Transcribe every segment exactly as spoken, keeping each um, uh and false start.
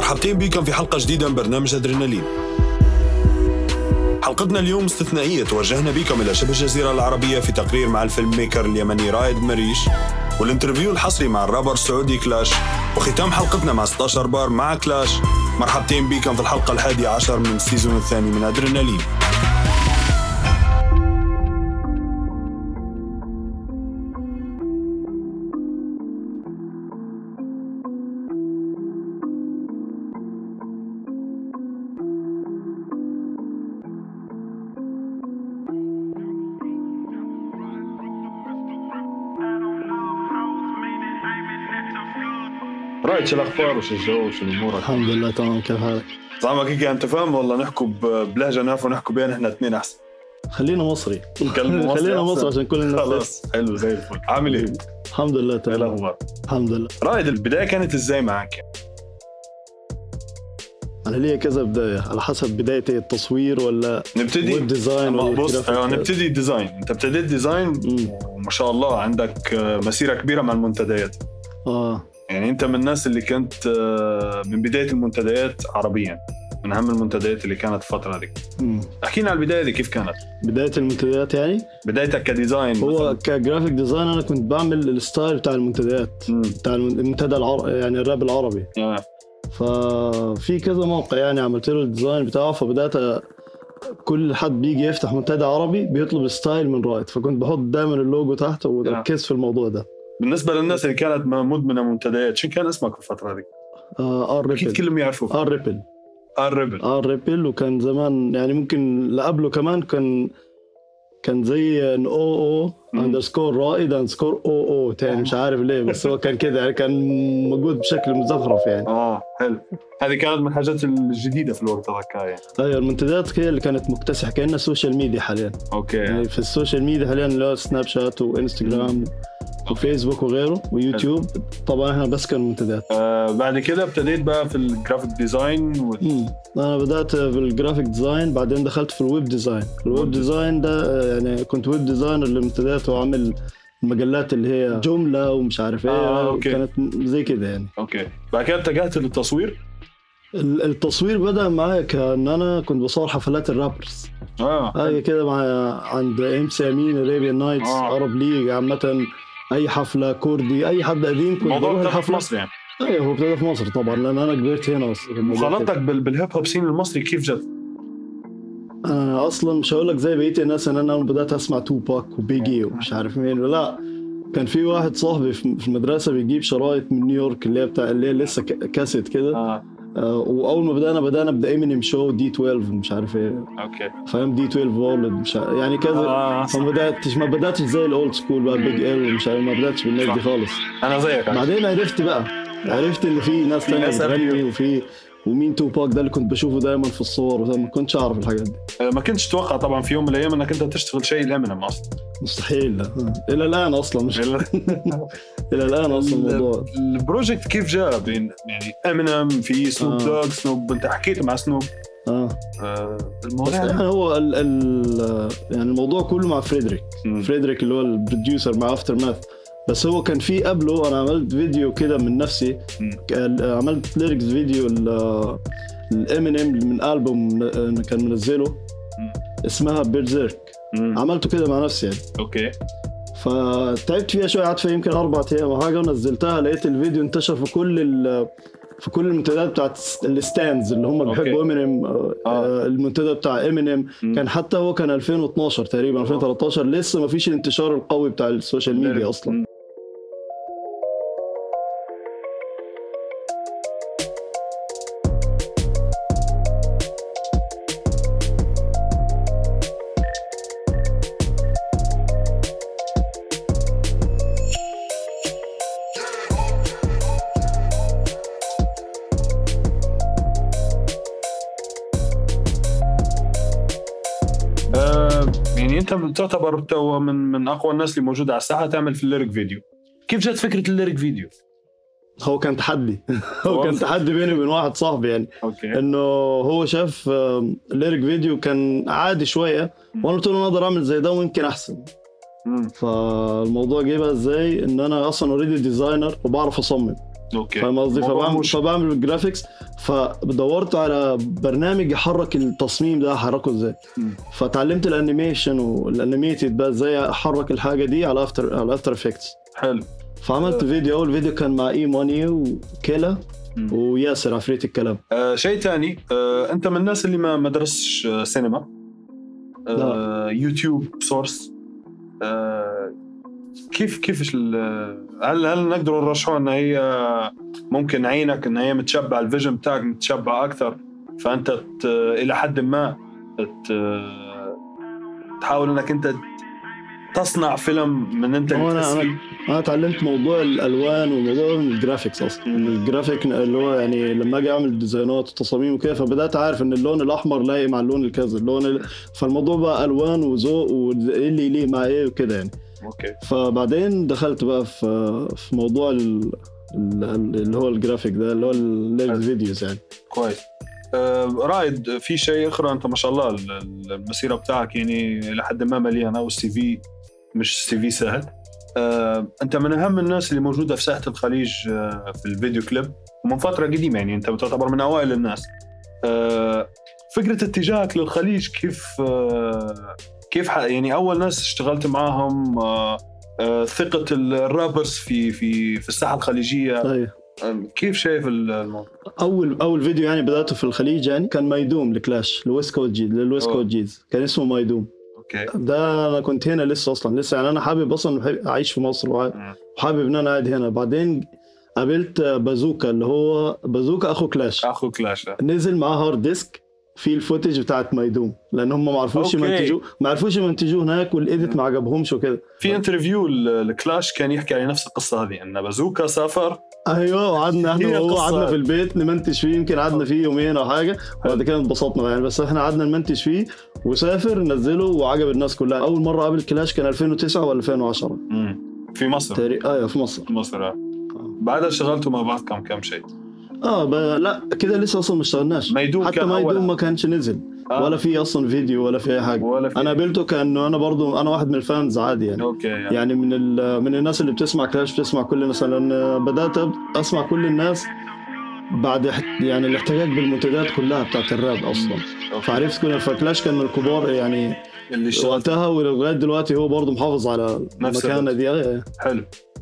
مرحبتين بكم في حلقة جديدة من برنامج أدرينالين. حلقتنا اليوم استثنائية، توجهنا بكم إلى شبه الجزيرة العربية في تقرير مع الفيلم ميكر اليمني رائد مريش، والانترفيو الحصري مع الرابر السعودي كلاش، وختام حلقتنا مع ستة عشر بار مع كلاش. مرحبتين بكم في الحلقة الحادية عشر من السيزون الثاني من أدرينالين. رايد شو الأخبار وش الجو وش الأمور؟ الحمد لله تمام. كيف حالك؟ زعما كيكي أنت فاهم والله نحكوا بلهجة نافع ونحكوا بين إحنا اثنين أحسن. خلينا مصري. خلينا مصري عشان كل الناس. خلاص حلو زي الفل. عامل إيه؟ الحمد لله تمام. إيه الأخبار؟ الحمد لله. رايد البداية كانت إزاي معك؟ أنا ليه كذا بداية على حسب بداية التصوير ولا نبتدي ويب ديزاين ولا بص آه نبتدي ديزاين. أنت ابتديت ديزاين وما شاء الله عندك مسيرة كبيرة مع المنتديات. آه يعني أنت من الناس اللي كنت من بداية المنتديات عربيا، من أهم المنتديات اللي كانت الفترة دي. أحكينا على البداية دي كيف كانت؟ بداية المنتديات يعني؟ بدايتك كديزاين. هو مثلاً. كجرافيك ديزاين أنا كنت بعمل الستايل بتاع المنتديات، مم. بتاع المنتدى العربي يعني الراب العربي. آه. ففي كذا موقع يعني عملت له الديزاين بتاعه، فبدأت كل حد بيجي يفتح منتدى عربي بيطلب الستايل من رائد، فكنت بحط دائما اللوجو تحت وركز في الموضوع ده. بالنسبة للناس اللي كانت مدمنة منتديات، شو كان اسمك في الفترة دي؟ آه ار ريبل. أكيد كلهم يعرفوك. ار ريبل. ار ريبل. ار ريبل وكان زمان يعني ممكن لقبله كمان كان كان زي ان او او اندرسكور رائد اندرسكور او او تاني، مش عارف ليه بس هو كان كده يعني، كان موجود بشكل مزخرف يعني. اه حلو. هذه كانت من الحاجات الجديدة في الوقت ذاك يعني. ايوه المنتديات هي اللي كانت مكتسحة كأنها سوشيال ميديا حاليا. اوكي. يعني في السوشيال ميديا حاليا اللي هو سناب شات وانستغرام وفيسبوك وغيره ويوتيوب. طبعا احنا بس كان منتديات. آه بعد كده ابتديت بقى في الجرافيك ديزاين و... انا بدأت في الجرافيك ديزاين، بعدين دخلت في الويب ديزاين. الويب ديزاين ده يعني كنت ويب ديزاينر للمنتديات وعامل المجلات اللي هي جملة ومش عارف ايه. آه، كانت زي كده يعني. اوكي. بعد كده اتجهت للتصوير. التصوير بدأ معايا كأن أنا كنت بصور حفلات الرابرز. اه هاي كده مع عند ام سي امين ارابيان نايتس عرب ليج عامة، اي حفلة كردي اي حد قديم كنت بروح الحفلة في مصر يعني. ايوه هو ابتدى في مصر طبعا لان انا كبرت هنا اصلا. مخالطتك بالهيب هوب سين المصري كيف جت؟ انا اصلا مش هقول لك زي بقيه الناس ان انا بدات اسمع توباك وبيجي ومش عارف مين، لا كان في واحد صاحبي في المدرسه بيجيب شرايط من نيويورك اللي هي بتاع اللي هي لسه كاسيت كده. آه. آه واول ما بدانا بدانا بدا امينيم شو دي اثنا عشر ومش عارف ايه. اوكي. فاهم دي اثنا عشر وولد مش يعني كذا. آه. ما بداتش ما بداتش زي الاولد سكول بقى بيج ال ومش عارف، ما بداتش بالناس دي خالص. انا زيك. بعدين عرفت بقى عرفت ان في ناس ثانيه بتغني وفي ومين توباك ده اللي كنت بشوفه دايما في الصور، وما كنتش اعرف الحاجات دي. ما كنتش اتوقع طبعا في يوم من الايام انك انت تشتغل شيء لامينيم اصلا. مستحيل. الى الان اصلا مش الى الان اصلا الموضوع. البروجكت كيف جاء بين يعني امينيم في سنوب دوغ آه. سنوب انت حكيت مع سنوب. اه, آه الموضوع يعني هو ال ال يعني الموضوع كله مع فريدريك. م. فريدريك اللي هو البروديوسر مع افتر ماث، بس هو كان في قبله انا عملت فيديو كده من نفسي. م. عملت ليركس فيديو الامينيم من ألبوم كان منزله م. اسمها بيرزيرك. عملته كده مع نفسي يعني. اوكي. فتعبت فيها شويه، قعدت فيها يمكن اربع ايام او حاجه ونزلتها، لقيت الفيديو انتشر في كل في كل المنتديات بتاعت الستاندز اللي هم بيحبوا امينيم. آه. المنتدى بتاع امينيم كان حتى هو كان ألفين واثناشر تقريبا ألفين وثلاثة عشر، لسه ما فيش الانتشار القوي بتاع السوشيال ميديا اصلا. يعني انت تعتبر تو من من اقوى الناس اللي موجوده على الساحه تعمل في الليريك فيديو. كيف جت فكره الليريك فيديو؟ هو كان تحدي هو كان تحدي بيني وبين واحد صاحبي يعني. أوكي. انه هو شاف الليريك فيديو كان عادي شويه وانا قلت له انا اقدر اعمل زي ده ويمكن احسن. مم. فالموضوع جه بقى ازاي ان انا اصلا اوريدي ديزاينر وبعرف اصمم. اوكي فاهم قصدي. الموضوع فبعمل مش- فبعمل الجرافيكس، فدورت على برنامج يحرك التصميم ده احركه ازاي. مم. فتعلمت الانيميشن والانيميتد بقى ازاي احرك الحاجه دي على افتر على افتر افكتس. حلو. فعملت فيديو، اول فيديو كان مع اي ماني وكيلا مم. وياسر عفريت الكلام. آه شيء تاني، آه انت من الناس اللي ما مدرسش آه سينما، آه يوتيوب سورس، آه كيف كيف ال- هل هل نقدر نرشحه ان هي ممكن عينك ان هي متشبع، الفيجن بتاعك متشبع اكثر، فانت ت- الى حد ما ت- تحاول انك انت تصنع فيلم من انت هو اللي أنا- تحس أنا- فيه. انا اتعلمت موضوع الالوان وموضوع الجرافيكس اصلا. مم. الجرافيك اللي هو يعني لما اجي اعمل ديزاينات وتصاميم وكده، فبدات عارف ان اللون الاحمر لايق مع اللون الكذا، اللون ال... فالموضوع بقى الوان وذوق وايه اللي يليق مع ايه وكده يعني. اوكي. فبعدين دخلت بقى في في موضوع ال... ال- اللي هو الجرافيك ده اللي هو الفيديوز يعني. كويس. آه رائد، في شيء اخر، انت ما شاء الله ال- ال- المسيره بتاعك يعني لحد ما مليانه، والسي في مش سي في سهل. آه انت من اهم الناس اللي موجوده في ساحه الخليج آه في الفيديو كليب، ومن فتره قديمه يعني انت بتعتبر من اوائل الناس. آه فكره اتجاهك للخليج كيف آه كيف ح- يعني اول ناس اشتغلت معاهم، آه آه ثقه الرابرز في في في الساحه الخليجيه، طيب آه كيف شايف الموضوع؟ اول اول فيديو يعني بداته في الخليج يعني كان مايدوم لكلاش الويست كوست جيز للويست أوه. كوست جيز، كان اسمه مايدوم. اوكي. ده انا كنت هنا لسه اصلا لسه يعني انا حابب اصلا بحب اعيش في مصر وع- مم. وحابب ان انا قاعد هنا. بعدين قابلت بازوكا اللي هو بازوكا اخو كلاش، اخو كلاش ده. نزل معاه هارد ديسك في الفوتج بتاعت مايدوم، لان هم ما عرفوش أوكي. يمنتجوه ما عرفوش يمنتجوه هناك، والايديت ما عجبهمش وكده. في انترفيو لكلاش كان يحكي على نفس القصه هذه، ان بازوكا سافر. ايوه، وقعدنا احنا هي وهو قصة. قعدنا في البيت نمنتج فيه، يمكن قعدنا فيه يومين او حاجه، وبعد كده انبسطنا يعني. بس احنا قعدنا نمنتج فيه وسافر نزله وعجب الناس كلها. اول مره قابل كلاش كان ألفين وتسعة ولا ألفين وعشرة مم. في مصر. تقريبا. ايوه في مصر. في مصر. آه. بعدها اشتغلتوا مع بعض كم كم شيء. اه ب... لا كده لسه اصلا ما اشتغلناش. ميدوم حتى كان ميدوم أول. ما كانش نزل آه. ولا في اصلا فيديو ولا في اي حاجه. ولا في. انا قابلته كانه انا برضو انا واحد من الفانز عادي يعني. اوكي يعني, يعني من ال... من الناس اللي بتسمع كلاش، بتسمع كل الناس. لان بدات أب- اسمع كل الناس بعد احت- يعني الاحتجاج بالمنتجات كلها بتاعت الراب اصلا. أوكي. فعرفت كل فكلاش كان من الكبار يعني اللي اشتغلت. وقتها، ولغايه دلوقتي هو برضو محافظ على نفس المكانه الوقت. دي. آه. حلو.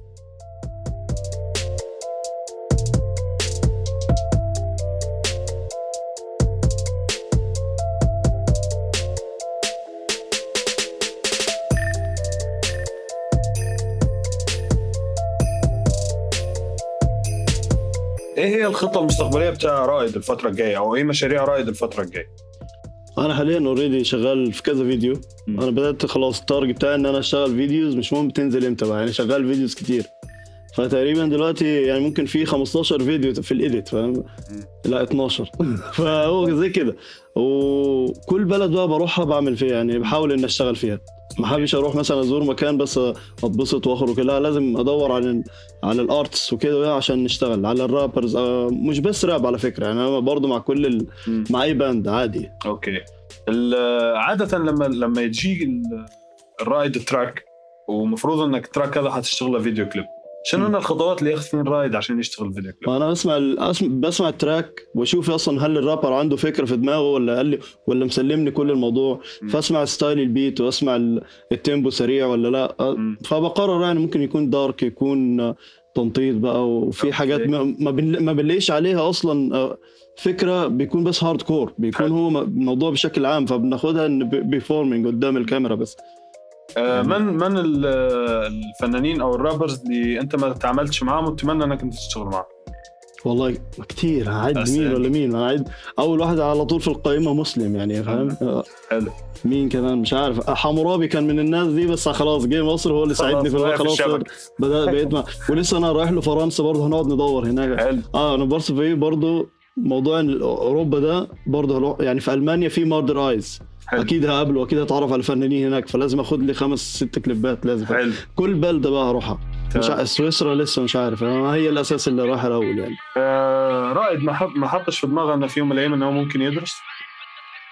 ايه هي الخطه المستقبليه بتاع رائد الفتره الجايه، او ايه مشاريع رائد الفتره الجايه؟ انا حاليا اوريدي شغال في كذا فيديو. م. انا بدات خلاص التارجت بتاعي ان انا اشتغل فيديوز، مش مهم بتنزل امتى بقى، يعني شغال فيديوز كتير. فتقريبا دلوقتي يعني ممكن في خمستاشر فيديو في الايديت، فاهم؟ لا اتناشر. فهو زي كده. وكل بلد بقى بروحها بعمل فيها يعني بحاول ان اشتغل فيها. ما حابش اروح مثلا ازور مكان بس اتبسط واخرج، لا لازم ادور على على الارتس وكده عشان نشتغل على الرابرز. مش بس راب على فكره، يعني انا برضو مع كل ال... مع اي باند عادي. اوكي. ال- عاده لما لما يجي ال- الرائد تراك، ومفروض انك تراك هذا حتشتغل فيديو كليب، شنو من الخطوات اللي ياخذ فين رائد عشان يشتغل فيديو كليب؟ انا بسمع ال- بسمع التراك واشوف اصلا هل الرابر عنده فكره في دماغه ولا قال لي ولا مسلمني كل الموضوع. م. فاسمع ستايل البيت واسمع ال- التيمبو سريع ولا لا. م. فبقرر يعني ممكن يكون دارك، يكون تنطيط بقى، وفي أوكي. حاجات ما ما بن- ما بنلاقيش عليها اصلا فكره، بيكون بس هارد كور، بيكون حلو. هو م- الموضوع بشكل عام، فبناخدها ان بيفورمينج قدام الكاميرا بس. آه من من ال- الفنانين او الرابرز اللي انت ما تعاملتش معاهم وتتمنى انك انت تشتغل معاهم؟ والله كتير، هعد بس مين يعني. ولا مين؟ انا عايد اول واحد على طول في القائمه مسلم يعني، فاهم؟ آه. حلو. مين كمان مش عارف. حمورابي كان من الناس دي، بس خلاص جه مصر هو اللي ساعدني في خلاص، الوقت. خلاص الشبكة. بدأ بقيت مع ولسه انا رايح له فرنسا برضه، هنقعد ندور هناك. حلو. اه انا برضه في برضه موضوع إن اوروبا ده برضه هروح- يعني في المانيا في ماردر ايز، حلو. اكيد هقابله واكيد هتعرف على الفنانين هناك، فلازم اخد لي خمس ست كليبات لازم. حلو. كل بلده بقى هروحها. مش تمام. عارف سويسرا لسه مش عارف، أنا هي الاساس اللي رايح الاول يعني. آه رائد ما حط ما حطش في دماغه انه في يوم من الايام انه ممكن يدرس؟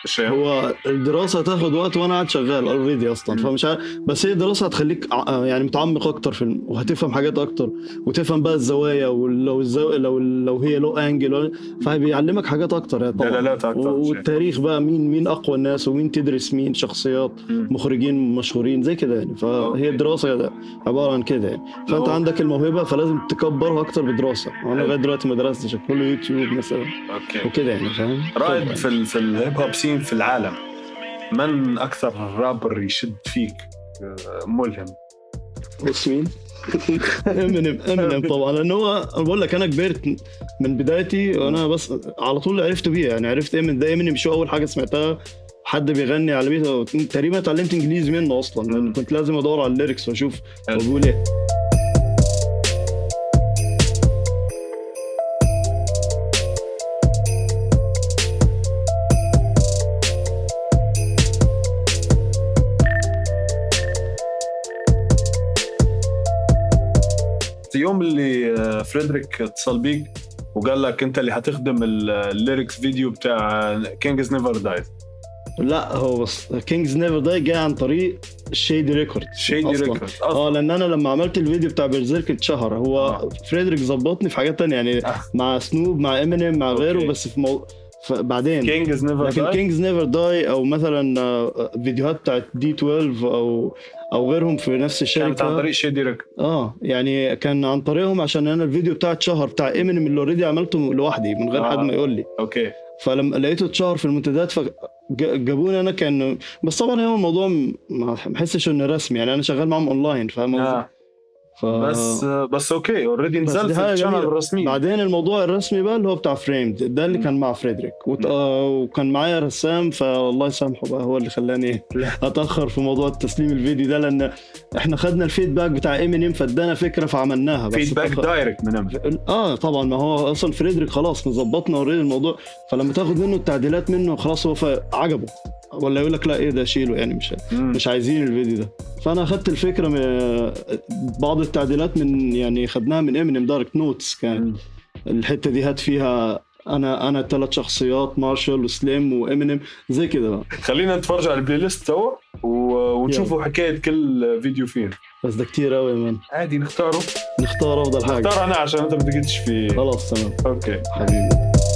هو الدراسه تاخد وقت وانا قاعد شغال اوريدي اصلا، فمش عارف، بس هي الدراسه هتخليك يعني متعمق اكتر في الم... وهتفهم حاجات اكتر وتفهم بقى الزوايا، ولو الزاويه لو لو هي لو انجل، فبيعلمك حاجات اكتر يعني طبعا، دلالات اكتر، والتاريخ بقى مين مين اقوى الناس ومين تدرس مين شخصيات مخرجين مشهورين زي كده يعني. فهي الدراسه عباره عن كده يعني. فانت عندك الموهبه فلازم تكبرها اكتر بدراسه. انا لغايه دلوقتي ما درستش، كله يوتيوب مثلا اوكي وكده يعني، فاهم؟ رائد في ال في الهيب هوب سين في العالم، من اكثر رابر يشد فيك ملهم؟ بص مين؟ امينيم. امينيم طبعا، لان هو بقول لك انا كبرت من بدايتي وانا بس على طول عرفت بيه يعني. عرفت امين ده امينيم شو اول حاجه سمعتها حد بيغني على بيته، تقريبا اتعلمت انجليزي منه اصلا، لان كنت لازم ادور على الليركس واشوف هو بيقول ايه. يوم اللي فريدريك اتصل بيك وقال لك انت اللي هتخدم الليركس فيديو بتاع كينجز نيفر دايز. لا هو بس كينجز نيفر داي جاي عن طريق شيدي ريكورد. شيدي ريكورد اه لان انا لما عملت الفيديو بتاع بيرزيرك اتشهر. هو آه. فريدريك ظبطني في حاجات تانية يعني آه. مع سنوب مع امينيم مع غيره أوكي. بس في مو... بعدين كينجز نيفر لكن كينجز نيفر داي او مثلا فيديوهات بتاعت دي اثناشر او او غيرهم في نفس الشركه كانت عن طريق شيدي ريكورد. اه يعني كان عن طريقهم، عشان انا الفيديو بتاع اتشهر بتاع امينيم اللي اوريدي عملته لوحدي من غير آه. حد ما يقول لي. اوكي. فلما لقيته اتشهر في المنتديات فجابوني انا كان، بس طبعا هو الموضوع ما بحسش انه رسمي يعني، انا شغال معهم اونلاين فاهم آه. ف... بس بس اوكي اوريدي نزل في الشانل الرسمي. بعدين الموضوع الرسمي بقى اللي هو بتاع فريمد ده اللي كان مع فريدريك وت... وكان معايا رسام، فالله يسامحه بقى هو اللي خلاني اتاخر في موضوع التسليم الفيديو ده، لان احنا خدنا الفيدباك بتاع امينيم فادانا فكره فعملناها. بس فيدباك تخ... دايركت من امينيم. اه طبعا ما هو اصلا فريدريك خلاص مظبطنا اوريدي الموضوع، فلما تاخد منه التعديلات منه خلاص هو عجبه، ولا يقول لك لا ايه ده شيله يعني مش مم. مش عايزين الفيديو ده. فانا اخدت الفكره من بعض التعديلات من يعني خدناها من امينيم دايركت نوتس. كان الحته دي هات فيها انا انا ثلاث شخصيات مارشال وسليم وامينيم زي كده بقى. خلينا نتفرج على البلاي ليست سوا ونشوفوا حكايه كل فيديو فين. بس ده كتير قوي يا مان. عادي نختاره نختار افضل حاجه. نختار انا عشان انت ما تجيتش في. خلاص تمام اوكي حبيبي.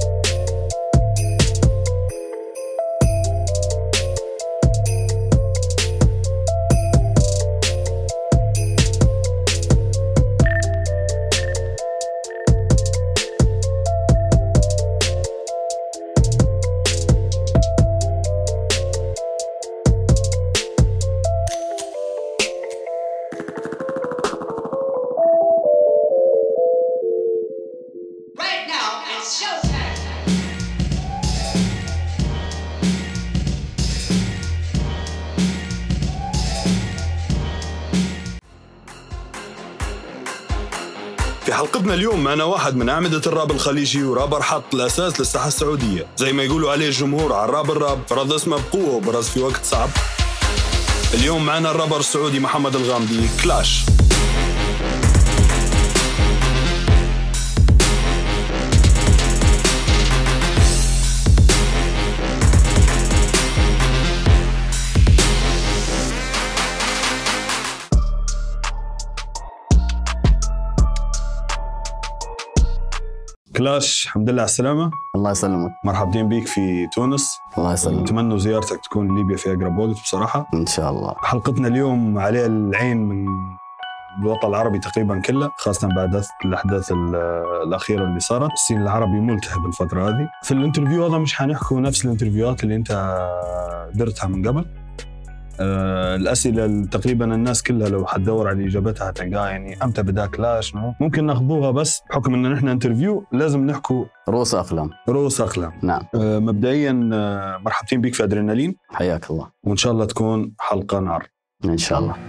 في حلقتنا اليوم معنا واحد من أعمدة الراب الخليجي ورابر حط الأساس للساحة السعودية، زي ما يقولوا عليه الجمهور على الراب الراب فرض اسمه بقوة وبرز في وقت صعب. اليوم معنا الرابر السعودي محمد الغامدي كلاش. كلاش الحمد لله على السلامة. الله يسلمك. مرحبتين بيك في تونس. الله يسلمك. نتمنى زيارتك تكون ليبيا في أقرب وقت بصراحة. إن شاء الله. حلقتنا اليوم عليها العين من الوطن العربي تقريبا كله، خاصة بعد الأحداث الأخيرة اللي صارت. السين العربي ملتهب الفترة هذه. في الانترفيو هذا مش حنحكوا نفس الانترفيوهات اللي أنت درتها من قبل. أه الأسئلة تقريبا الناس كلها لو حتدور على إجابتها هتلقاها يعني أمتى بدأ كلاش ممكن ناخذوها، بس بحكم إن نحن انترفيو لازم نحكوا رؤوس أقلام. رؤوس أقلام نعم. أه مبدئيا أه مرحبتين بك في أدرينالين. حياك الله. وإن شاء الله تكون حلقة نار إن شاء الله.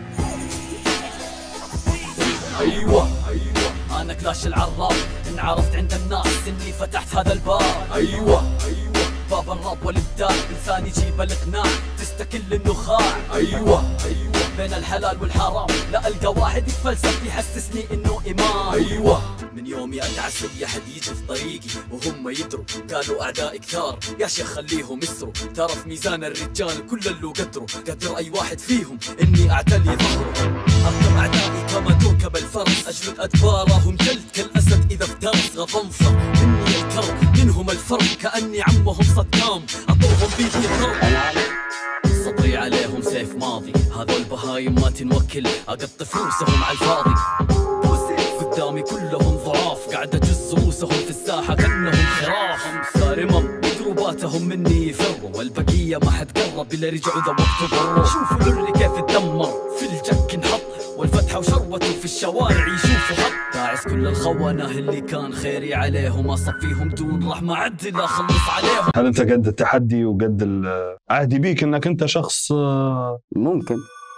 أيوة أيوة أنا كلاش العراب، إن عرفت عند الناس إني فتحت هذا الباب. أيوة أيوة باب الراب والإبداع، إنسان يجيب الإقناع تستكل النخاع. أيوة أيوة بين الحلال والحرام، لا ألقى واحد يتفلسف يحسسني إنه إمام. أيوة من يومي أدعس أي أحد يجي في طريقي وهم يدروا، قالوا أعدائي كثار يا شيخ خليهم يسروا، ترى في ميزان الرجال كل اللي قدروا، قدر أي واحد فيهم إني أعتلي ظهره. أركب أعدائي كما تركب الفرس، أجلد أدبارهم جلد كالأسد إذا افترس، غضنفر مني الكر منهم الفرق، كأني عمهم صدام أطوهم بيدي الضرب. سطري عليهم سيف ماضي، هذول بهايم ما تنوكل، أقط فلوسهم على الفاضي. قدامي كلهم ضعاف، قاعد أجز رؤوسهم في الساحة كأنهم خراف. صارمة مدروباتهم مني يفروا، والبقية ما حد قرب إلا رجعوا ذا وقت ضروا. شوفوا الري كيف اتدمر في الجك انحط، والفتحة وشروته في الشوارع يشوفوا خط. داعس كل الخونة اللي كان خيري عليهم، أصفيهم دون رحمة عدل أخلص عليهم. هل أنت قد التحدي وقد العهد بيك أنك أنت شخص ممكن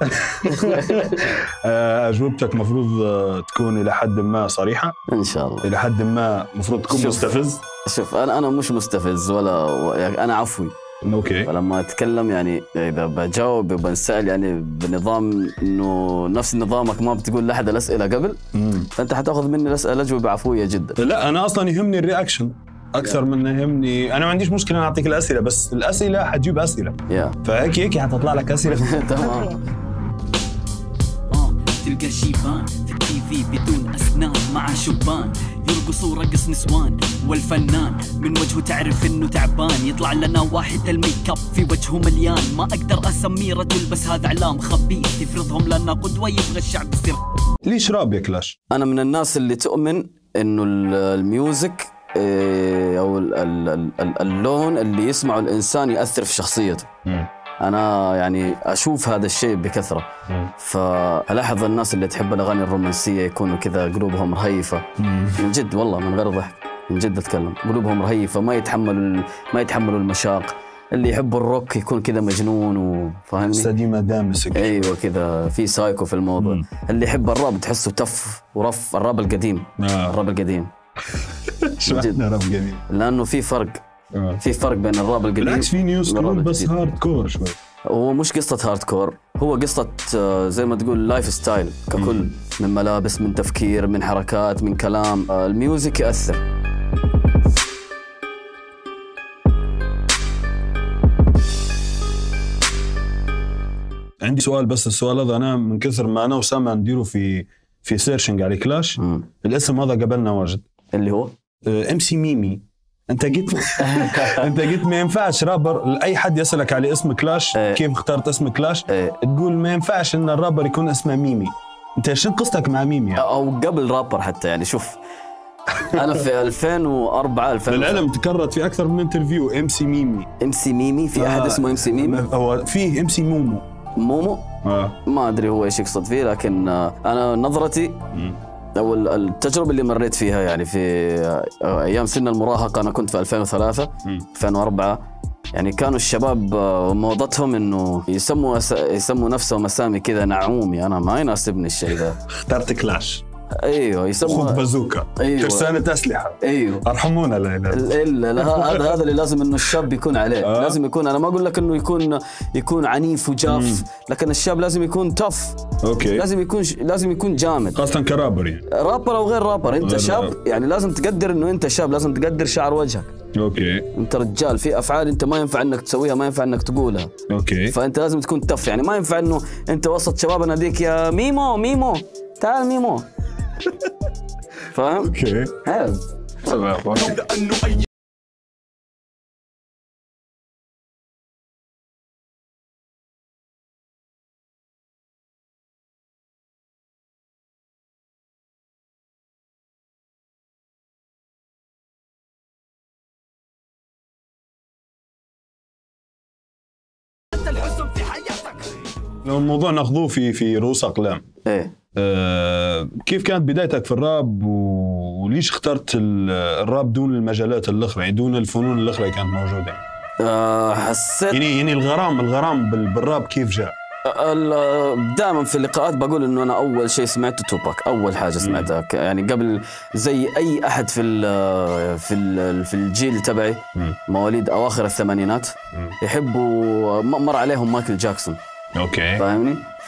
أجوبتك مفروض تكون إلى حد ما صريحة إن شاء الله، إلى حد ما مفروض تكون مستفز. شوف أنا أنا مش مستفز ولا يعني أنا عفوي. اوكي. فلما اتكلم يعني اذا بجاوب وبنسال يعني بنظام انه نفس نظامك ما بتقول لاحد الاسئله قبل، مم. فانت حتاخذ مني الاسئله اجوبه بعفويه جدا. لا انا اصلا يهمني الرياكشن اكثر من يهمني، انا ما عنديش مشكله اعطيك الاسئله، بس الاسئله حتجيب اسئله yeah. فهيك هيك حتطلع لك اسئله. تمام. تلقى شيبان في التي في بدون اسنان مع شبان يرقصوا رقص نسوان، والفنان من وجهه تعرف انه تعبان، يطلع لنا واحد الميك اب في وجهه مليان، ما اقدر اسميه رجل بس هذا اعلام خبيث يفرضهم لنا قدوه يبغى الشعب يصير. ليش راب يا كلاش؟ انا من الناس اللي تؤمن انه الميوزك او اللون اللي يسمعه الانسان ياثر في شخصيته. م. أنا يعني أشوف هذا الشيء بكثرة، فألاحظ الناس اللي تحب الأغاني الرومانسية يكونوا كذا قلوبهم رهيفة. من جد والله من غير ضحك، من جد أتكلم، قلوبهم رهيفة، ما يتحملوا ما يتحملوا المشاق. اللي يحبوا الروك يكون كذا مجنون وفاهمني. سديمة دامسك. أيوة كذا في سايكو في الموضوع. مم. اللي يحب الراب تحسه تف ورف، الراب القديم. آه. الراب القديم. شو معنى راب قديم؟ لأنه في فرق. في فرق بين الراب القديم. بالعكس في نيو سكول بس هارد كور شوي. هو مش قصة هارد كور، هو قصة زي ما تقول لايف ستايل ككل، من ملابس، من تفكير، من حركات، من كلام. الميوزك يأثر. عندي سؤال، بس السؤال هذا أنا من كثر ما أنا وسامة نديره في في سيرشنج على كلاش، م. الاسم هذا قبلنا واجد اللي هو ام سي ميمي. انت قلت انت قلت ما ينفعش رابر، اي حد يسالك على اسم كلاش اه كيف اخترت اسم كلاش اه تقول ما ينفعش ان الرابر يكون اسمه ميمي. انت شنو قصتك مع ميمي يعني؟ او قبل رابر حتى يعني. شوف انا في ألفين وأربعة ألفين للعلم تكررت في اكثر من انترفيو ام سي ميمي. ام سي ميمي في احد آه اسمه ام سي ميمي؟ هو فيه ام سي مومو. مومو آه. ما ادري هو ايش يقصد فيه، لكن آه انا نظرتي م. أو التجربة اللي مريت فيها يعني في أيام سن المراهقة، أنا كنت في ألفين وثلاثة ألفين وأربعة، يعني كانوا الشباب موضتهم إنه يسموا يسموا نفسهم أسامي كذا نعومي. أنا ما يناسبني الشيء ذا. اخترت كلاش. ايوه يسموا خذ بازوكا. ايوه ترسانة اسلحه. ايوه ارحمونا. لا لا لا هذا هذا اللي لازم انه الشاب يكون عليه. آه. لازم يكون، انا ما اقول لك انه يكون يكون عنيف وجاف، مم. لكن الشاب لازم يكون تف. اوكي. لازم يكون لازم يكون جامد، خاصه كرابر يعني. رابر او غير رابر، انت شاب رابر. يعني لازم تقدر انه انت شاب، لازم تقدر شعر وجهك. اوكي. انت رجال، في افعال انت ما ينفع انك تسويها، ما ينفع انك تقولها. اوكي. فانت لازم تكون تف، يعني ما ينفع انه انت وسط شبابنا ديك يا ميمو ميمو تعال ميمو. فاهم؟ اوكي. حلو. تمام. لو الموضوع ناخذوه في في رؤوس اقلام. ايه. آه كيف كانت بدايتك في الراب، وليش اخترت الراب دون المجالات الاخرى، يعني دون الفنون الاخرى اللي كانت موجوده؟ آه حسيت يعني يعني الغرام الغرام بالراب كيف جاء؟ دائما في اللقاءات بقول انه انا اول شيء سمعته توباك، اول حاجه سمعتها يعني قبل زي اي احد في ال في ال في الجيل تبعي، مواليد اواخر الثمانينات، يحبوا مر عليهم مايكل جاكسون. اوكي. فاهمني؟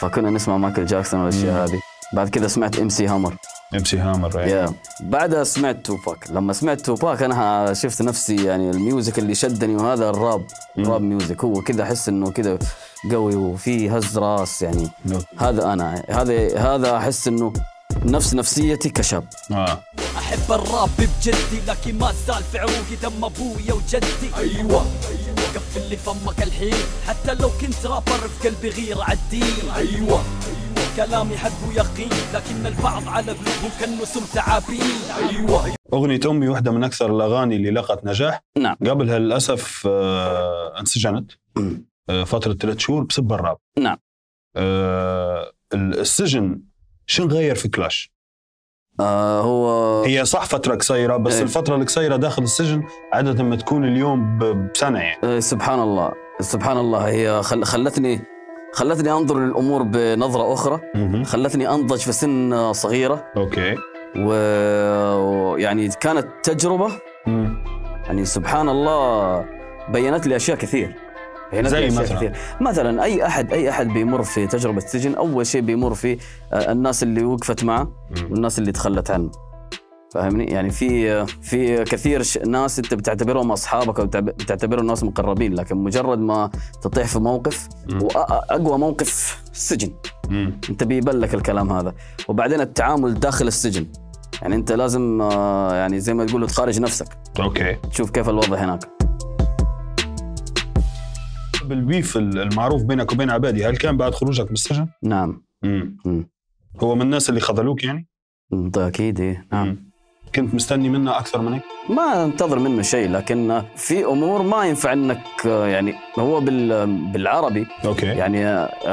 فكنا نسمع مايكل جاكسون والاشياء هذه. بعد كذا سمعت ام سي هامر ام سي هامر يعني. yeah. بعدها سمعت توباك. لما سمعت توباك انا شفت نفسي يعني الميوزك اللي شدني وهذا الراب. راب ميوزك هو كذا احس انه كذا قوي وفي هز راس يعني. هذا انا هذا هذا احس انه نفس نفسيتي كشاب. آه. احب الراب بجدي لكن ما زال في عروقي دم ابويا وجدي. ايوه قفل لي فمك الحين حتى لو كنت رابر في قلبي غير عالدين. ايوه كلامي حق ويقين لكن البعض على قلوبهم كالنسم تعابين. ايوه اغنيه امي واحده من اكثر الاغاني اللي لقت نجاح. نعم. قبلها للاسف آه انسجنت آه فتره ثلاث شهور بسبب الراب. نعم. آه السجن شو غير في كلاش؟ آه هو هي صح فترة قصيرة بس ايه. الفترة القصيرة داخل السجن عادة ما تكون اليوم بسنة يعني. آه سبحان الله سبحان الله. هي خل خلتني خلتني أنظر للأمور بنظرة أخرى. م- خلتني أنضج في سن صغيرة. أوكي. ويعني كانت تجربة. م- يعني سبحان الله بينت لي أشياء كثير. زي مثلا كثير. مثلا اي احد اي احد بيمر في تجربه سجن اول شيء بيمر في الناس اللي وقفت معه والناس اللي تخلت عنه. فاهمني؟ يعني في في كثير ناس انت بتعتبرهم اصحابك او بتعتبرهم ناس مقربين لكن مجرد ما تطيح في موقف واقوى موقف السجن انت بيبلك الكلام هذا. وبعدين التعامل داخل السجن يعني انت لازم يعني زي ما تقول تخارج نفسك. اوكي. تشوف كيف الوضع هناك. بالبيف المعروف بينك وبين عبادي هل كان بعد خروجك من السجن؟ نعم. مم. مم. هو من الناس اللي خذلوك يعني؟ أكيد إيه. نعم. مم. كنت مستني منه أكثر من هيك؟ ما انتظر منه شيء لكن في أمور ما ينفع إنك يعني هو بالعربي. أوكي. يعني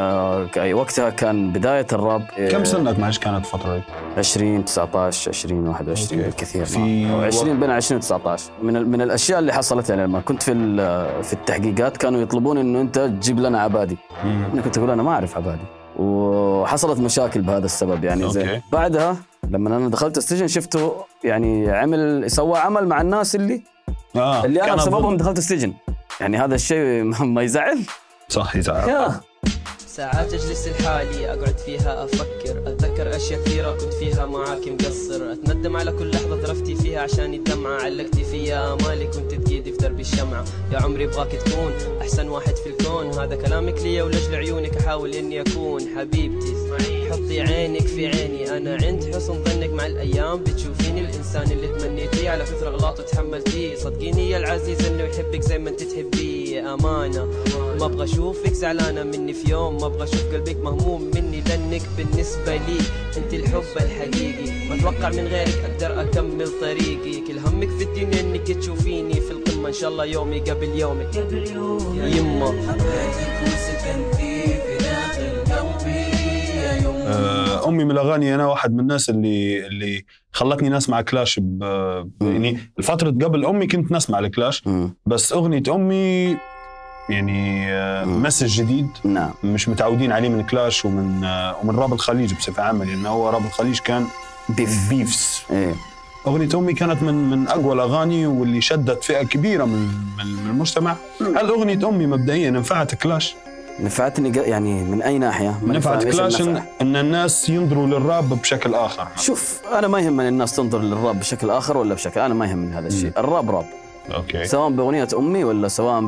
آه وقتها كان بداية الراب. كم سنك معلش كانت فترة هيك؟ عشرين تسعة عشر عشرين واحد وعشرين الكثير. في عشرين بين عشرين وتسعة عشر. من من الأشياء اللي حصلت يعني لما كنت في في التحقيقات كانوا يطلبون إنه أنت تجيب لنا عبادي. مم. أنا كنت أقول أنا ما أعرف عبادي وحصلت مشاكل بهذا السبب يعني. زي بعدها لما أنا دخلت السجن شفته يعني عمل سوى عمل مع الناس اللي آه. اللي أنا بسببهم دخلت السجن. يعني هذا الشيء ما يزعل؟ صح يزعل. ساعات أجلس لحالي أقعد فيها أفكر أتذكر أشياء كثيرة كنت فيها معاك مقصر أتندم على كل لحظة ظرفتي فيها عشان الدمعة علقتي فيها آمالي كنت تقيدي في درب الشمعة يا عمري بغاك تكون أحسن واحد في الكون هذا كلامك لي ولجل عيونك أحاول إني أكون حبيبتي حطي عينك في عيني أنا عند حسن ظنك مع الأيام بتشوفيني الإنسان اللي تمنيتيه على كثر غلاط وتحملتيه صدقيني يا العزيز إنه يحبك زي ما أنت تحبيه أمانة ما أبغى أشوفك زعلانة مني في يوم ما أبغى أشوف قلبك مهموم مني لأنك بالنسبة لي أنت الحب الحقيقي ما أتوقع من غيرك أقدر أكمل طريقي كل همك في الدنيا إنك تشوفيني في القمة إن شاء الله يومي قبل يومك يا يما حبيتك وسكنتي في داخل قلبي يا يما. أمي من الأغاني أنا واحد من الناس اللي اللي خلتني نسمع كلاش ب... يعني الفترة قبل أمي كنت نسمع الكلاش بس أغنية أمي يعني مسج جديد. نعم. مش متعودين عليه من كلاش ومن ومن راب الخليج بصفة عامة لأنه هو راب الخليج كان بيف. بيفس. إيه. أغنية أمي كانت من من أقوى الأغاني واللي شدت فئة كبيرة من من المجتمع. هل أغنية أمي مبدئيا نفعت كلاش؟ نفعتني يعني من أي ناحية؟ نفعت كلاش إن, إن الناس ينظروا للراب بشكل آخر. شوف أنا ما يهمني الناس تنظر للراب بشكل آخر ولا بشكل أنا ما يهمني هذا الشيء. الراب راب. أوكي. سواء بأغنية أمي ولا سواء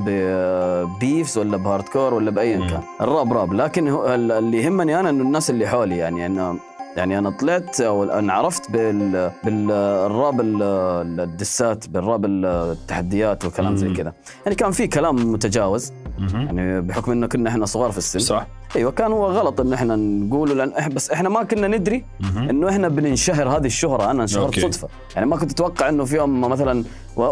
ببيفز ولا بهاردكور ولا بأي كان الراب راب لكن اللي يهمني أنا إنه الناس اللي حولي يعني أنا يعني أنا طلعت أو أنا عرفت بال بالراب الدسات بالراب التحديات وكلام زي كذا يعني كان في كلام متجاوز يعني بحكم إنه كنا إحنا صغار في السن. صح. ايوه كان هو غلط ان احنا نقوله لان إح بس احنا ما كنا ندري انه احنا بننشهر هذه الشهره. انا انشهرت صدفه يعني ما كنت اتوقع انه في يوم مثلا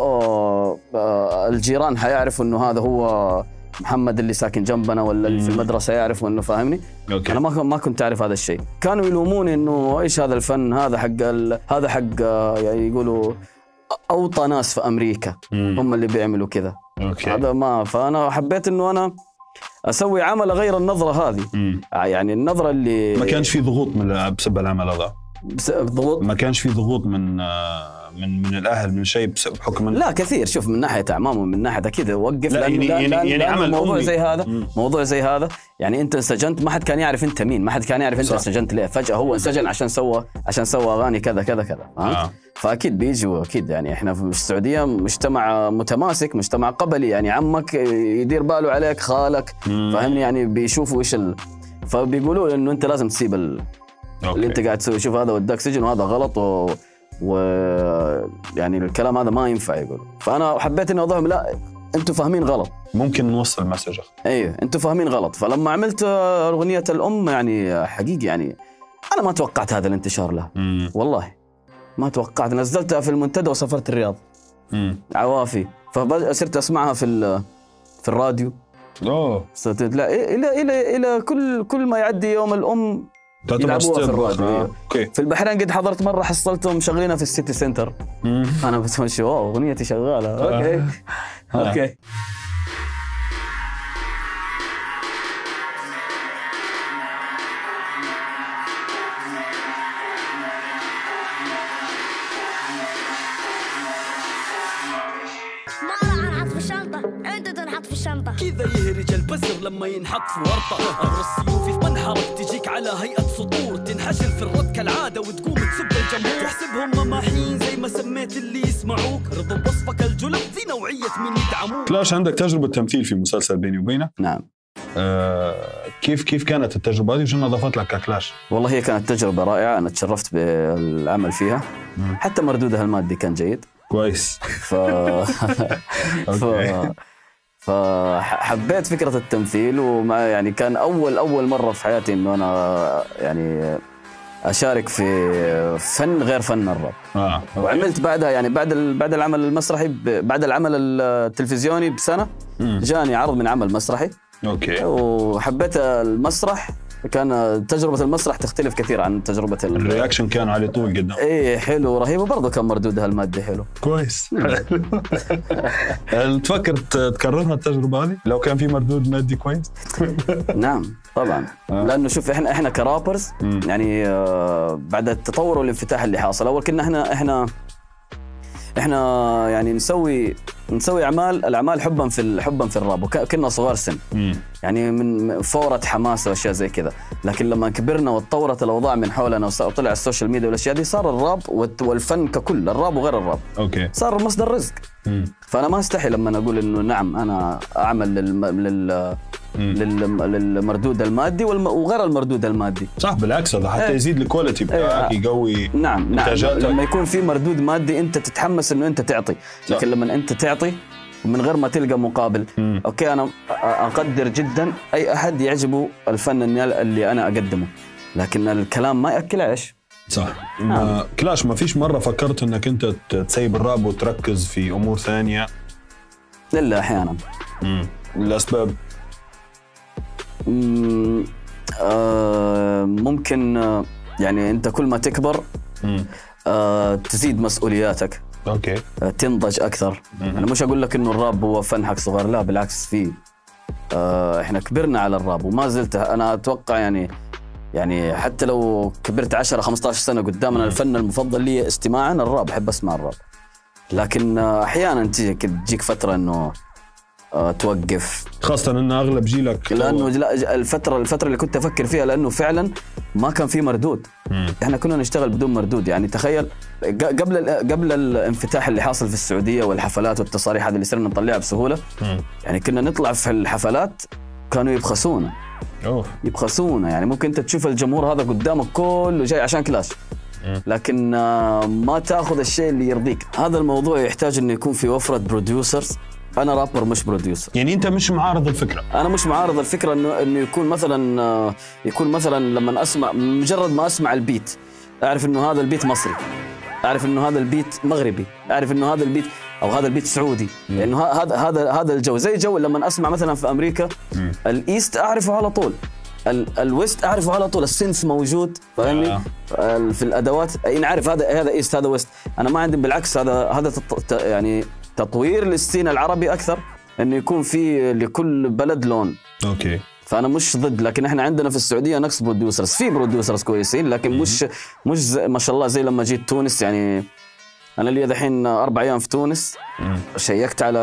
الجيران حيعرفوا انه هذا هو محمد اللي ساكن جنبنا ولا اللي في المدرسه يعرفوا انه فاهمني. أوكي. انا ما ما كنت اعرف هذا الشيء. كانوا يلوموني انه ايش هذا الفن هذا حق هذا حق يعني يقولوا اوطى ناس في امريكا مم. هم اللي بيعملوا كذا. هذا ما فانا حبيت انه انا اسوي عمل غير النظره هذه. مم. يعني النظره اللي ما كانش في ضغوط من بسبب العمل هذا. ضغوط ما كانش في ضغوط من من من الاهل من شيء بحكم لا كثير. شوف من ناحيه اعمام ومن ناحيه اكيد وقف. لا يعني لا يعني, لا يعني عمل موضوع أمي. زي هذا مم. موضوع زي هذا يعني انت انسجنت ما حد كان يعرف انت مين، ما حد كان يعرف انت انسجنت ليه. فجاه هو انسجن عشان سوى عشان سوى اغاني كذا كذا كذا آه. فاكيد بيجوا اكيد. يعني احنا في السعوديه مجتمع متماسك، مجتمع قبلي، يعني عمك يدير باله عليك، خالك مم. فاهمني، يعني بيشوفوا ايش ال... فبيقولوا انه انت لازم تسيب ال... اللي انت قاعد تسوي. شوف هذا وداك سجن وهذا غلط و... و يعني الكلام هذا ما ينفع يقول. فانا حبيت اني اوضحهم لا انتم فاهمين غلط، ممكن نوصل مسج. ايوه انتم فاهمين غلط. فلما عملت اغنيه الام يعني حقيقي يعني انا ما توقعت هذا الانتشار له. مم. والله ما توقعت. نزلتها في المنتدى وسافرت الرياض. مم. عوافي. فصرت اسمعها في في الراديو. اوه صرت لا الى الى الى كل كل ما يعدي يوم الام يلعبوها في الراديو. آه. اوكي. في البحرين قد حضرت مره حصلتهم مشغلينها في السيتي سنتر. مم. انا بتمشي واو اغنيتي شغاله. اوكي اوكي. كذا يهرج البزر لما ينحط في ورطة. أمر السيوف في منحرك تجيك على هيئة سطور، تنحشر في الرد كالعادة وتقوم تسب الجمهور، تحسبهم مماحين زي ما سميت اللي يسمعوك، رضوا بوصفك الجلب ذي نوعية من يدعموك. كلاش عندك تجربة تمثيل في مسلسل بيني وبينك؟ نعم. آه كيف كيف كانت التجربة هذه وشنو أضافت لك ككلاش؟ والله هي كانت تجربة رائعة، أنا تشرفت بالعمل فيها. مم. حتى مردودها المادي كان جيد. كويس. ف... ف... فحبيت فكرة التمثيل وما يعني كان أول أول مرة في حياتي إنه أنا يعني أشارك في فن غير فن الراب. آه. وعملت بعدها يعني بعد بعد العمل المسرحي بعد العمل التلفزيوني بسنة مم. جاني عرض من عمل مسرحي. أوكي. وحبيت المسرح. كان تجربة المسرح تختلف كثير عن تجربة الرياكشن كان على طول قدام. ايه حلو رهيب وبرضه كان مردودها المادي حلو. كويس. هل تفكر تكررها التجربة هذه لو كان في مردود مادي كويس؟ نعم طبعا. آه. لأنه شوف احنا احنا كرابرز م. يعني آه بعد التطور والانفتاح اللي حاصل أول كنا احنا احنا احنا يعني نسوي نسوي اعمال الاعمال حبا في حبا في الراب وكنا صغار سن مم. يعني من فورة حماسه واشياء زي كذا. لكن لما كبرنا وتطورت الاوضاع من حولنا وطلع السوشيال ميديا والاشياء دي صار الراب والفن ككل الراب وغير الراب اوكي صار مصدر رزق. مم. فانا ما استحي لما اقول انه نعم انا اعمل للم... لل للمردود المادي وغير المردود المادي. صح بالعكس هذا حتى يزيد الكواليتي بتاعك يقوي. نعم نعم لما يكون في مردود مادي انت تتحمس انه انت تعطي. صح. لكن لما انت تعطي ومن غير ما تلقى مقابل مم. اوكي انا اقدر جدا اي احد يعجبه الفن اللي انا اقدمه لكن الكلام ما ياكل عيش. صح. ما كلاش ما فيش مره فكرت انك انت تسيب الراب وتركز في امور ثانيه؟ الا احيانا. امم الاسباب آه ممكن آه يعني انت كل ما تكبر آه تزيد مسؤولياتك. اوكي. آه تنضج اكثر. مم. انا مش اقول لك انه الراب هو فن حق صغار لا بالعكس فيه آه احنا كبرنا على الراب وما زلت انا اتوقع يعني يعني حتى لو كبرت عشرة خمسة عشر سنه قدام انا الفن المفضل لي استماعا الراب احب اسمع الراب. لكن آه احيانا تجيك تجيك فتره انه أه توقف خاصة إن أغلب جيلك لأنه لا الفترة الفترة اللي كنت أفكر فيها لأنه فعلا ما كان في مردود. مم. إحنا كنا نشتغل بدون مردود يعني تخيل قبل قبل الانفتاح اللي حاصل في السعودية والحفلات والتصاريح هذه اللي صرنا نطلعها بسهولة. مم. يعني كنا نطلع في الحفلات كانوا يبخسونا. أوه. يبخسونا يعني ممكن أنت تشوف الجمهور هذا قدامك كله جاي عشان كلاش. مم. لكن ما تأخذ الشيء اللي يرضيك. هذا الموضوع يحتاج إنه يكون في وفرة بروديوسرز. أنا رابر مش بروديوسر. يعني أنت مش معارض الفكرة؟ أنا مش معارض الفكرة إنه إنه يكون مثلاً يكون مثلاً لما أسمع مجرد ما أسمع البيت أعرف إنه هذا البيت مصري، أعرف إنه هذا البيت مغربي، أعرف إنه هذا البيت أو هذا البيت سعودي، لأنه يعني هذا هذا هذا الجو زي جو لما أسمع مثلاً في أمريكا م. الإيست أعرفه على طول، الويست أعرفه على طول، السينث موجود فاهمني آه. في الأدوات أنا عارف هذا هذا إيست هذا ويست. أنا ما عندي بالعكس هذا هذا يعني تطوير للسين العربي أكثر إنه يكون في لكل بلد لون. أوكي. فأنا مش ضد لكن إحنا عندنا في السعودية نقص بروديوسرز في بروديوسرز كويسين لكن مش مش ما شاء الله زي لما جيت تونس يعني انا لي دحين اربع ايام في تونس، شيكت على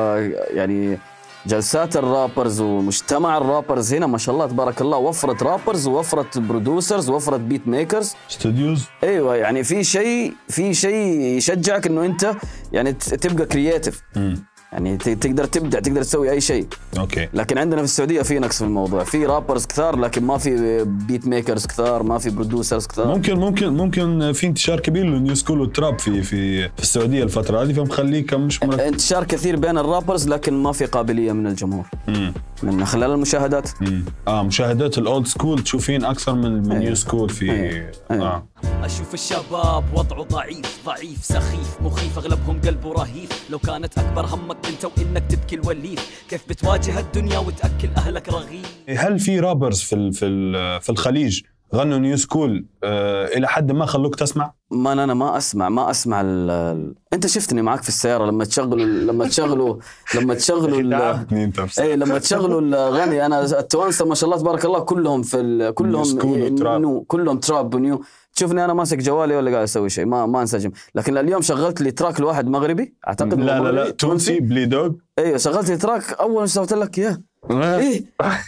يعني جلسات الرابرز ومجتمع الرابرز هنا ما شاء الله تبارك الله، وفرت رابرز ووفرت برودوسرز ووفرت بيت ميكرز ستوديوز. ايوه يعني في شيء في شيء يشجعك انه انت يعني تبقى كرياتيف، يعني تقدر تبدع، تقدر تسوي اي شيء. اوكي. لكن عندنا في السعوديه في نقص في الموضوع، في رابرز كثار لكن ما في بيت ميكرز كثار، ما في برودوسرز كثار. ممكن ممكن ممكن في انتشار كبير للنيو سكول والتراب في في في السعوديه الفتره هذه، فمخليك مش مركز. انتشار كثير بين الرابرز لكن ما في قابليه من الجمهور مم. من خلال المشاهدات. مم. اه مشاهدات الاولد سكول تشوفين اكثر من من نيو سكول في أيه. أيه. اه أشوف الشباب وضعه ضعيف ضعيف سخيف مخيف، أغلبهم قلبه رهيف. لو كانت أكبر همك أنت وإنك تبكي الوليف، كيف بتواجه الدنيا وتأكل أهلك رغيف؟ هل في رابرز في ال في ال في الخليج غنوا نيو سكول آه إلى حد ما خلوك تسمع؟ ما أنا ما أسمع ما أسمع ال ال أنت شفتني معك في السيارة لما تشغلوا لما تشغلوا لما تشغلوا تعبني أنت بصراحة. إيه لما تشغلوا الأغاني، أنا التوانسة ما شاء الله تبارك الله كلهم في ال كلهم نيو، كلهم تراب ونيو. تشوفني انا ماسك جوالي ولا قاعد اسوي شيء، ما ما انسجم. لكن اليوم شغلت لي تراك لواحد مغربي اعتقد لا لا لا تونسي بلي دوغ. ايوه شغلت لي تراك، اول ما سويت لك اياه ايه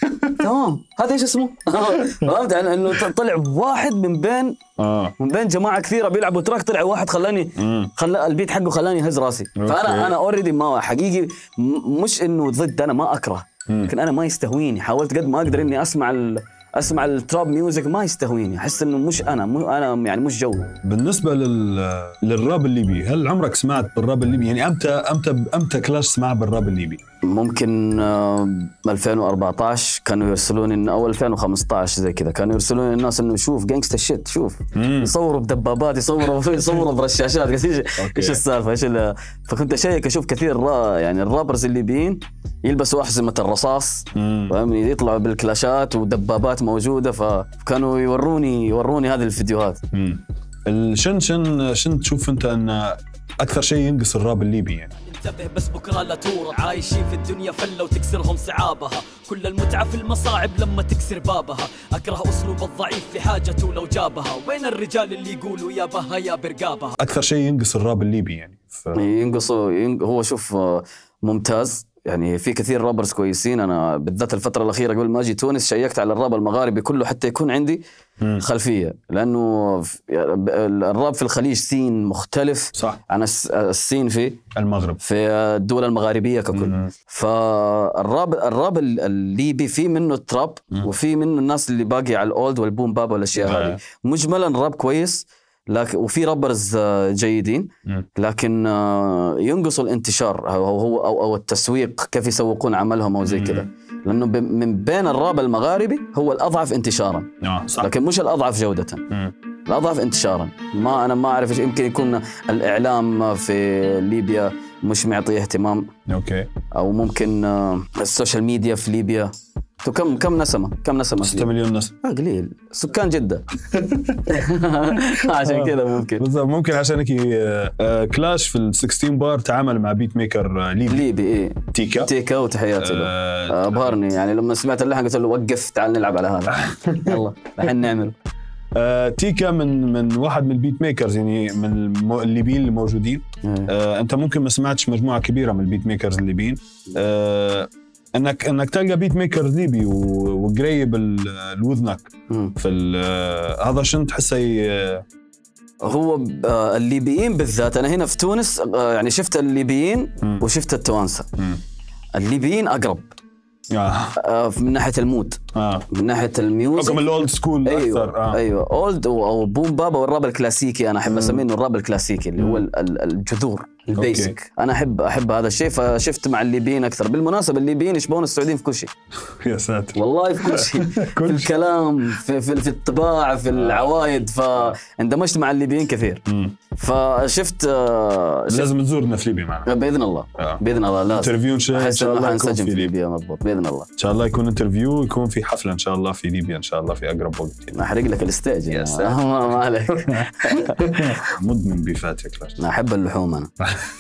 تمام هذا ايش اسمه فهمت يعني انه طلع واحد من بين اه من بين جماعه كثيره بيلعبوا تراك، طلع واحد خلاني خلى البيت حقه خلاني يهز راسي. فانا انا اوريدي ما حقيقي مش انه ضد، انا ما اكره لكن انا ما يستهويني. حاولت قد ما اقدر اني اسمع ال اسمع التراب ميوزك، ما يستهويني، احس انه مش انا مو انا يعني مش جو. بالنسبه لل للراب الليبي، هل عمرك سمعت بالراب الليبي؟ يعني امتى امتى امتى كلاش سمع بالراب الليبي؟ ممكن ألفين وأربعطعش كانوا يرسلوني إن أول ألفين وخمسطعش زي كذا كانوا يرسلوني الناس إنه شوف جانجستا شيت، شوف مم. يصوروا بدبابات، يصوروا يصوروا برشاشات، ايش ايش السالفه ايش. فكنت اشيك اشوف كثير را يعني الرابرز الليبيين يلبسوا أحزمة الرصاص، فاهمني، يطلعوا بالكلاشات ودبابات موجوده، فكانوا يوروني يوروني هذه الفيديوهات. شن شن شن تشوف انت ان اكثر شيء ينقص الراب الليبي؟ يعني انتبه بس بكره لا تورط، عايشين في الدنيا فله وتكسرهم صعابها، كل المتعه في المصاعب لما تكسر بابها. اكره اسلوب الضعيف في حاجته لو جابها، وين الرجال اللي يقولوا يا بها يا برقابها؟ اكثر شيء ينقص الراب الليبي يعني ف... ينقصه ينق... هو شوف ممتاز، يعني في كثير رابرز كويسين. انا بالذات الفتره الاخيره قبل ما اجي تونس شيكت على الراب المغاربي كله حتى يكون عندي م. خلفيه، لانه الراب في الخليج سين مختلف صح عن السين في المغرب، في الدول المغاربيه ككل. م. فالراب الراب الليبي في منه التراب م. وفي منه الناس اللي باقي على الاولد والبوم باب والاشياء هذه. مجملا الراب كويس، لكن وفي رابرز جيدين، لكن ينقصوا الانتشار او هو او, أو التسويق، كيف يسوقون عملهم او زي كذا، لانه من بين الراب المغاربي هو الاضعف انتشارا صح. لكن مش الاضعف جوده، الاضعف انتشارا. ما انا ما اعرف، يمكن يكون الاعلام في ليبيا مش معطيه اهتمام، اوكي، او ممكن السوشيال ميديا في ليبيا. كم كم نسمة كم نسمة ستة مليون نسمة، آه قليل سكان جدة عشان كذا ممكن ممكن عشان هيك كلاش في الستاشر بار تعامل مع بيت ميكر ليبي ليبي إيه تيكا تيكا وتحياتي له. آه أبهرني يعني لما سمعت اللحن قلت له وقف تعال نلعب على هذا يلا الحين نعمل. آه تيكا من من واحد من البيت ميكرز، يعني من الليبيين الموجودين. آه انت ممكن ما سمعتش مجموعة كبيرة من البيت ميكرز الليبيين. آه انك انك تلقى بيت ميكر ليبي وقريب لوذنك في هذا، شنو تحسه؟ هو الليبيين بالذات، انا هنا في تونس يعني شفت الليبيين م. وشفت التوانسه. م. الليبيين اقرب آه. من ناحيه المود، آه. من ناحيه الميوزك، رقم الاولد سكول أيوة. اكثر. آه. ايوه اولد او بوم بابا والراب الكلاسيكي، انا احب اسميه انه الراب الكلاسيكي اللي هو الجذور البيسك. أوكي. انا احب احب هذا الشيء، فشفت مع الليبيين اكثر. بالمناسبه الليبيين يشبهون السعوديين في كل شيء. يا ساتر والله في كل شيء في الكلام، في, في, في الطباع، في العوايد، فاندمجت مع الليبيين كثير. م. فشفت لازم تزورنا في ليبيا معنا باذن الله. آه. باذن الله لازم انترفيو ان شاء الله حنسجل في ليبيا. مضبوط باذن الله ان شاء الله يكون انترفيو، يكون في حفله ان شاء الله في ليبيا ان شاء الله في اقرب وقت. انا احرق لك الستيج يا ساتر ما عليك. مدمن بيفات يا كلاش. انا احب اللحوم انا.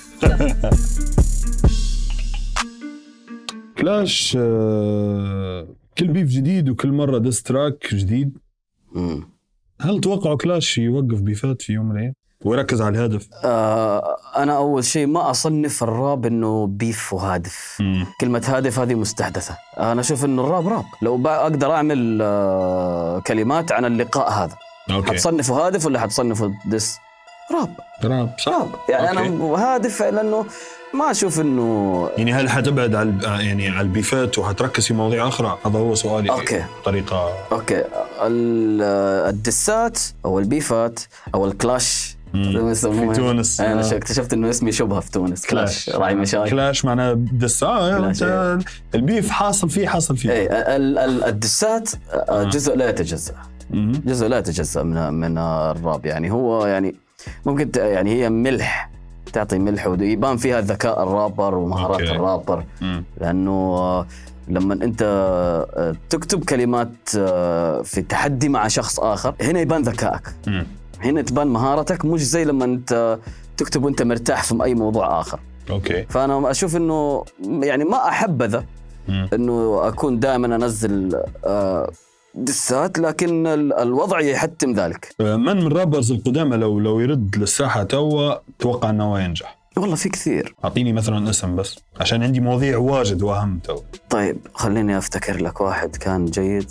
كلاش آه كل بيف جديد وكل مرة ديستراك جديد. مم. هل توقعوا كلاش يوقف بيفات في يوم من الأيام؟ ويركز على الهدف. آه أنا أول شيء ما أصنف الراب إنه بيف وهادف. مم. كلمة هادف هذه مستحدثة. أنا أشوف إنه الراب راب. لو أقدر أعمل آه كلمات عن اللقاء هذا، أوكي. حتصنفه هادف ولا حتصنفه دس؟ راب راب صح. راب يعني أوكي. أنا هادف لأنه ما أشوف إنه يعني هل حتبعد على يعني على البيفات وحتركز في مواضيع أخرى؟ هذا هو سؤالي. أوكي. طريقة أوكي. الدسات أو البيفات أو الكلاش في تونس. أنا اكتشفت إنه اسمي شبهة في تونس. كلاش راعي مشاكل. كلاش معناه دس. آه البيف حاصل فيه حاصل فيه. إيه الدسات جزء لا يتجزأ. جزء لا يتجزأ من من الراب. يعني هو يعني ممكن يعني هي ملح، تعطي ملح ويبان فيها ذكاء الرابر ومهارات أوكي. الرابر. مم. لأنه لما أنت تكتب كلمات في تحدي مع شخص آخر هنا يبان ذكائك. مم. هنا تبان مهارتك، مش زي لما أنت تكتب وأنت مرتاح في أي موضوع آخر. أوكي. فأنا أشوف إنه يعني ما أحبذ إنه أكون دائما أنزل دسات، لكن الوضع يحتم ذلك. من من الرابرز القدامى لو لو يرد للساحة توا توقع أنه ينجح؟ والله في كثير. أعطيني مثلا اسم بس عشان عندي مواضيع واجد وأهم توا. طيب خليني أفتكر لك واحد كان جيد.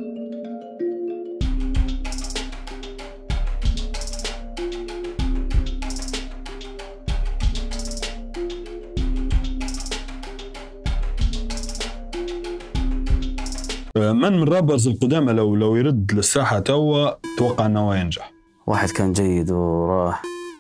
من من الرابرز القدامى لو لو يرد للساحة توا توقع أنه ينجح؟ واحد كان جيد وراح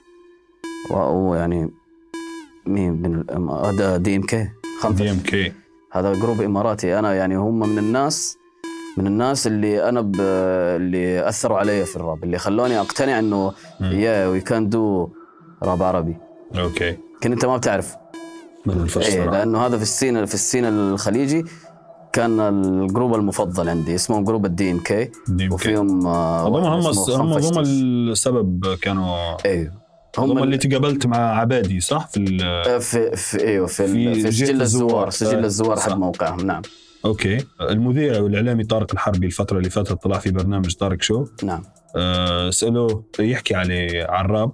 وهو يعني مين من هذا دي ام كي. دي ام كي هذا جروب إماراتي. أنا يعني هم من الناس من الناس اللي أنا ب... اللي أثروا علي في الراب، اللي خلوني أقتنع إنه يا وي كان دو راب عربي. أوكي. كن أنت ما بتعرف إيه، لأنه هذا في السين في السين الخليجي كان الجروب المفضل عندي، اسمهم جروب الدي ام كي. وفيهم هم هم هم هم السبب كانوا. ايوه هم, هم اللي تقابلت مع عبادي صح في في في ايوه في, في, في سجل الزوار سجل الزوار حد موقعهم. نعم. اوكي. المذيع والاعلامي طارق الحربي الفتره اللي فاتت طلع في برنامج طارق شو. نعم. أه سألوه يحكي عليه عن الراب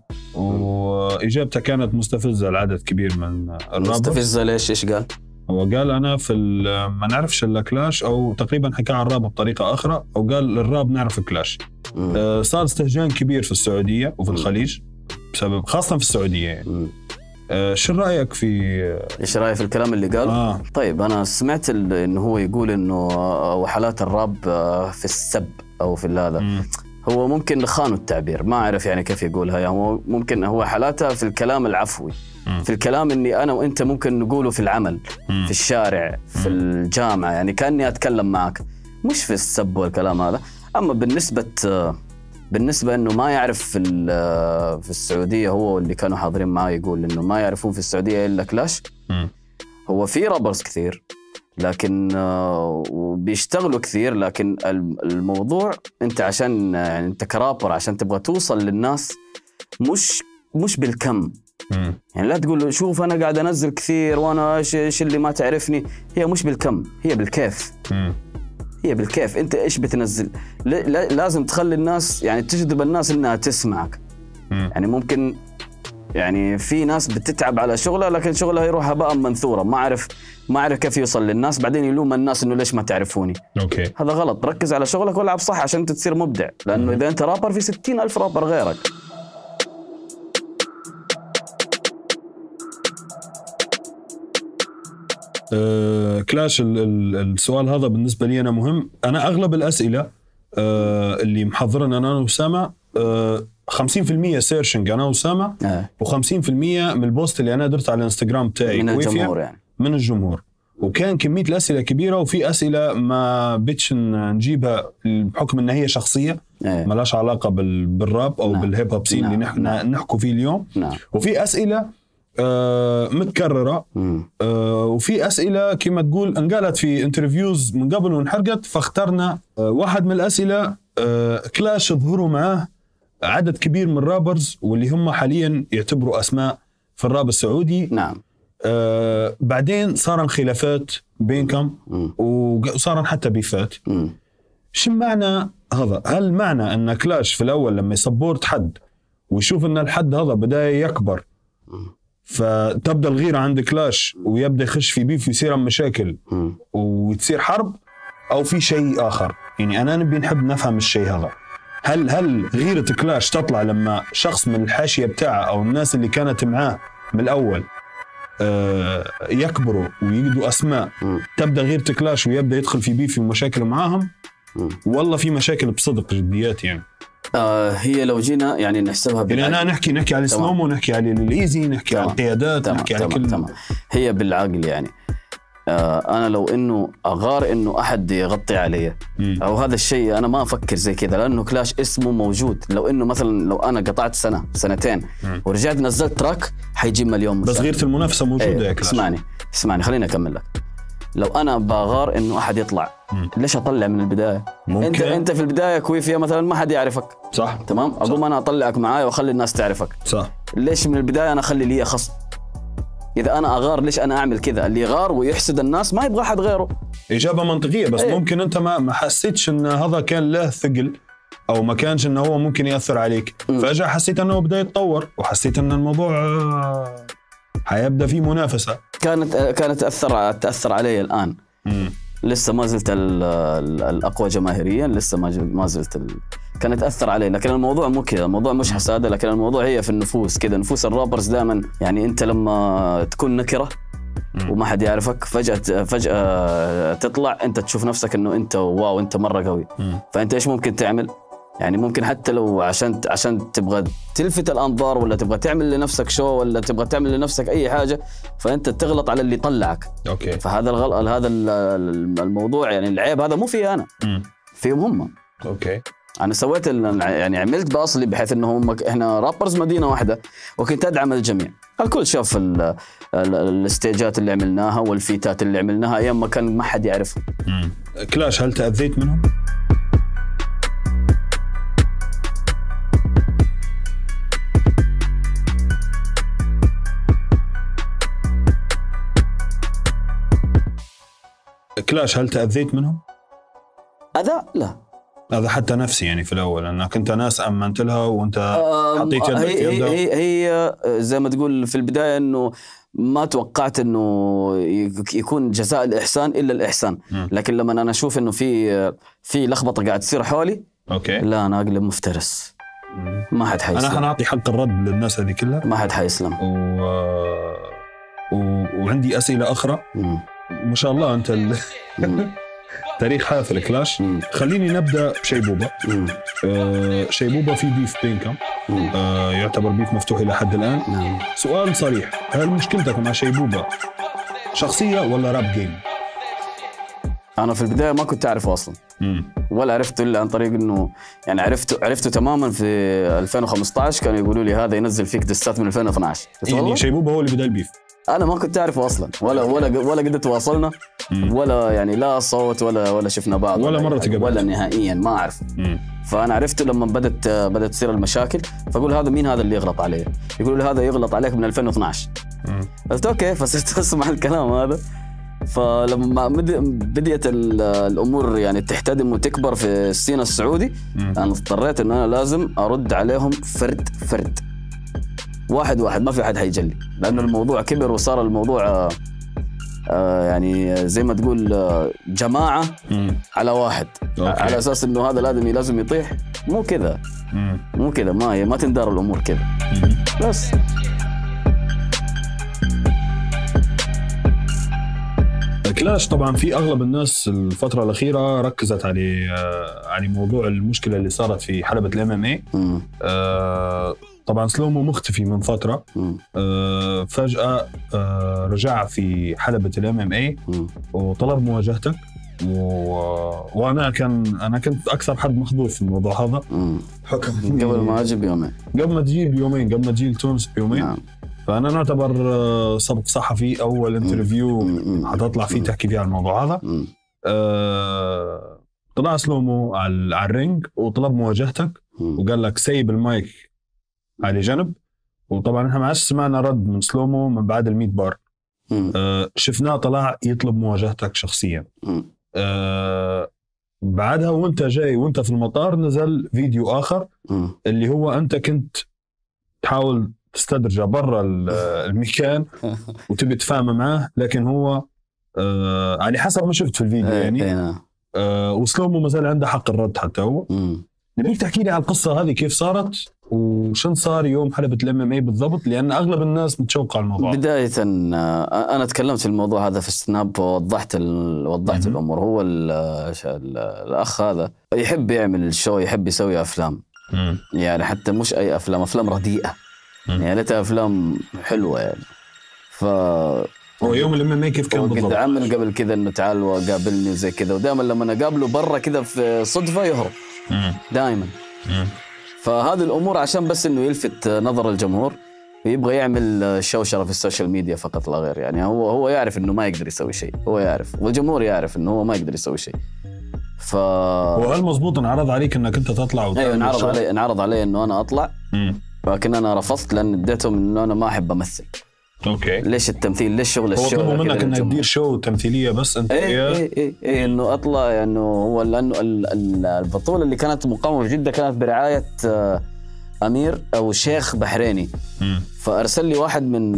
واجابته كانت مستفزه لعدد كبير من الراب. مستفزه ليش؟ ايش قال؟ هو قال أنا في ما نعرفش إلا كلاش، أو تقريبا حكى عن الراب بطريقة أخرى، أو قال الراب نعرف كلاش. آه صار استهجان كبير في السعودية وفي الخليج بسبب خاصة في السعودية يعني. آه شو رأيك في إيش رأيك في الكلام اللي قال؟ آه. طيب أنا سمعت إنه هو يقول إنه وحالات الراب في السب أو في هذا. هو ممكن خانوا التعبير، ما أعرف يعني كيف يقولها. يعني هو ممكن هو حالاتها في الكلام العفوي، في الكلام إني أنا وإنت ممكن نقوله في العمل، في الشارع، في الجامعة، يعني كأني أتكلم معك، مش في السب والكلام هذا. أما بالنسبة بالنسبة إنه ما يعرف في في السعودية، هو اللي كانوا حاضرين معاه يقول إنه ما يعرفون في السعودية إلا كلاش. هو في رابرز كثير لكن بيشتغلوا كثير، لكن الموضوع أنت عشان يعني أنت كرابر عشان تبغى توصل للناس مش مش بالكم. مم. يعني لا تقول شوف أنا قاعد أنزل كثير وأنا إيش إيش اللي ما تعرفني. هي مش بالكم، هي بالكيف. مم. هي بالكيف. أنت إيش بتنزل؟ لازم تخلي الناس يعني تجذب الناس إنها تسمعك. مم. يعني ممكن يعني في ناس بتتعب على شغلها لكن شغلها يروح هباء منثورا، ما أعرف ما أعرف كيف يوصل للناس، بعدين يلوم الناس إنه ليش ما تعرفوني. أوكي. هذا غلط. ركز على شغلك والعب صح عشان أنت تصير مبدع، لأنه مم. إذا أنت رابر في ستين ألف رابر غيرك. أه كلاش السؤال هذا بالنسبة لي أنا مهم. أنا أغلب الأسئلة أه اللي محضرنا أنا وسامة أه خمسين بالمئة سيرشنج أنا وسامة أه. وخمسين بالمئة من البوست اللي أنا درت على الانستغرام تاعي من الجمهور يعني. من الجمهور. وكان كمية الأسئلة كبيرة، وفي أسئلة ما بيتش نجيبها بحكم أنها هي شخصية أه. ما لاش علاقة بالراب أو نعم. بالهيب هوب سين نعم. اللي نحن نحكوا فيه اليوم نعم. وفي أسئلة آه متكررة آه وفي أسئلة كما تقول انقالت في انترفيوز من قبل وانحرقت، فاخترنا آه واحد من الأسئلة آه كلاش ظهروا معاه عدد كبير من الرابرز واللي هم حاليا يعتبروا أسماء في الراب السعودي. نعم. آه بعدين صار خلافات بينكم وصار حتى بيفات. شو معنى هذا؟ هل معنى أن كلاش في الأول لما يسبورت حد ويشوف ان الحد هذا بدا يكبر، فتبدا الغيره عند كلاش ويبدا يخش في بيف ويصير مشاكل وتصير حرب، او في شيء اخر؟ يعني انا نبي نحب نفهم الشيء هذا. هل هل غيره كلاش تطلع لما شخص من الحاشيه بتاعه او الناس اللي كانت معاه من الاول آه يكبروا ويجدوا اسماء، تبدا غيره كلاش ويبدا يدخل في بيف ومشاكل معاهم، والله في مشاكل بصدق جديات يعني؟ آه هي لو جينا يعني نحسبها يعني انا نحكي نحكي على السلومو، نحكي على الايزي، نحكي على القيادات، نحكي على كل تمام. هي بالعقل يعني آه انا لو انه اغار انه احد يغطي علي او هذا الشيء، انا ما افكر زي كذا، لانه كلاش اسمه موجود. لو انه مثلا لو انا قطعت سنه سنتين مم. ورجعت نزلت تراك حيجي مليون مشاهد. بس غيرة المنافسه موجوده. ايه يا كلاش اسمعني اسمعني خليني اكمل لك. لو انا بغار انه احد يطلع مم. ليش اطلع من البدايه؟ ممكن. انت انت في البدايه كويفيه مثلا ما حد يعرفك، صح؟ تمام. اقوم انا اطلعك معايا واخلي الناس تعرفك، صح؟ ليش من البدايه انا اخلي لي خصم؟ إذا أنا أغار ليش أنا أعمل كذا؟ اللي يغار ويحسد الناس ما يبغى حد غيره. إجابة منطقية، بس ايه؟ ممكن أنت ما ما حسيتش إن هذا كان له ثقل، أو ما كانش إنه هو ممكن يأثر عليك، م. فجأة حسيت إنه بدأ يتطور، وحسيت إن الموضوع حيبدأ فيه منافسة. كانت كانت تأثر تأثر علي الآن. م. لسه ما زلت الأقوى جماهيريا، لسه ما ما زلت ال... كانت تأثر علي، لكن الموضوع مو كذا، الموضوع مش حسادة، لكن الموضوع هي في النفوس كذا. نفوس الرابرز دائما يعني أنت لما تكون نكرة وما حد يعرفك، فجأة فجأة تطلع أنت تشوف نفسك إنه أنت واو أنت مرة قوي، فأنت إيش ممكن تعمل؟ يعني ممكن حتى لو عشان عشان تبغى تلفت الأنظار، ولا تبغى تعمل لنفسك شو، ولا تبغى تعمل لنفسك أي حاجة، فأنت تغلط على اللي طلعك. أوكي. فهذا الغلط، هذا الموضوع يعني العيب هذا مو في أنا، م. فيهم هم. أوكي. أنا سويت يعني عملت بأصلي بحيث إنه هم إحنا رابرز مدينة واحدة، وكنت أدعم الجميع. الكل شاف الاستيجات اللي عملناها والفيتات اللي عملناها أيام ما كان ما حد يعرف. كلاش هل تأذيت منهم؟ كلاش هل تأذيت منهم؟ أذى؟ لا. هذا حتى نفسي يعني في الأول، أنك أنت ناس أمنت لها وأنت حطيت يدك هي, هي, هي, هي زي ما تقول في البداية إنه ما توقعت إنه يكون جزاء الإحسان إلا الإحسان، م. لكن لما أنا أشوف إنه في في لخبطة قاعد تصير حولي، أوكي. لا أنا أقلب مفترس، م. ما حد حيسلم. أنا حنعطي حق الرد للناس هذه كلها، ما حد حيسلم. و... و... وعندي أسئلة أخرى. م. ما شاء الله أنت ال... تاريخ حافل كلاش. مم. خليني نبدأ بشيبوبة. آه شيبوبة في بيف بينكم، آه يعتبر بيف مفتوح إلى حد الآن. مم. سؤال صريح، هل مشكلتك مع شيبوبة شخصية ولا راب جيم؟ أنا في البداية ما كنت أعرفه أصلاً، مم. ولا عرفته إلا عن طريق إنه يعني عرفته عرفته تماماً في ألفين وخمسة عشر. كانوا يقولوا لي هذا ينزل فيك دستات من ألفين واثني عشر. يعني شيبوبة هو اللي بدأ البيف. أنا ما كنت أعرفه أصلاً، ولا ولا ولا قد تواصلنا، ولا يعني لا صوت ولا ولا شفنا بعض، ولا, ولا مرة تقابلنا، ولا نهائياً ما أعرف. مم. فأنا عرفته لما بدت بدت تصير المشاكل، فأقول هذا مين هذا اللي يغلط عليه؟ يقولوا لي هذا يغلط عليك من ألفين واثني عشر. مم. قلت أوكي، فصرت أسمع الكلام هذا. فلما بديت الأمور يعني تحتدم وتكبر في السينما السعودي، مم. أنا اضطريت إن أنا لازم أرد عليهم فرد فرد، واحد واحد، ما في أحد حيجلي، لأنه الموضوع كبر وصار الموضوع آه آه يعني زي ما تقول آه جماعة مم. على واحد. أوكي. على أساس إنه هذا الآدمي لازم يطيح. مو كذا، مو كذا، ما هي ما تندار الأمور كذا. بس كلاش طبعا في أغلب الناس الفترة الأخيرة ركزت على على موضوع المشكلة اللي صارت في حلبة الام ام اي. آه طبعا سلومو مختفي من فترة، آه فجأة آه رجع في حلبة الام ام اي وطلب مواجهتك، و... وانا كان انا كنت اكثر حد محظوظ في الموضوع هذا. حكم قبل ما اجي بيومين قبل ما تجي بيومين قبل ما تجي لتونس بيومين. نعم. فانا نعتبر سبق صحفي، اول انترفيو حتطلع فيه تحكي فيه عن الموضوع هذا. آه... طلع سلومو على على الرينج وطلب مواجهتك، وقال لك سيب المايك على جنب. وطبعا احنا ما عادش سمعنا رد من سلومو من بعد الميت بار. آه شفناه طلع يطلب مواجهتك شخصيا. آه بعدها وانت جاي وانت في المطار نزل فيديو اخر، م. اللي هو انت كنت تحاول تستدرجه برا المكان وتبي تفاهم معاه، لكن هو آه على حسب ما شفت في الفيديو يعني آه وسلومو ما زال عنده حق الرد حتى هو. نبيك تحكي لي على القصة هذه كيف صارت وشن صار يوم حلبة الام ام اي بالضبط، لأن أغلب الناس متشوقة على الموضوع. بداية أنا تكلمت في الموضوع هذا في سناب ووضحت ال... وضحت م- الأمور. هو ال... ال... الأخ هذا يحب يعمل الشو، يحب يسوي أفلام م- يعني حتى مش أي أفلام، أفلام رديئة م- يعني لها أفلام حلوة يعني. ف هو يوم الام ام اي كيف كان بالضبط؟ قد عمل قبل كذا إنه تعال وقابلني وزي كذا، ودائما لما أنا قابله برا كذا في صدفة يهرب دائما. فهذه الأمور عشان بس إنه يلفت نظر الجمهور، ويبغى يعمل شوشرة في السوشيال ميديا فقط لا غير. يعني هو هو يعرف إنه ما يقدر يسوي شيء، هو يعرف والجمهور يعرف إنه هو ما يقدر يسوي شيء. ف وهل مظبوط انعرض عليك إنك أنت تطلع وتعمل؟ أيوة انعرض علي انعرض علي إنه أنا أطلع، مم. لكن أنا رفضت لأن اديتهم إنه أنا ما أحب أمثل. اوكي. ليش التمثيل؟ ليش شغل الشو؟ هو طلبوا منك انك تدير شو تمثيليه بس انت ايه ايه ايه, إيه انه اطلع يعني. هو لانه البطوله اللي كانت مقامه في جده كانت برعايه امير او شيخ بحريني. م. فارسل لي واحد من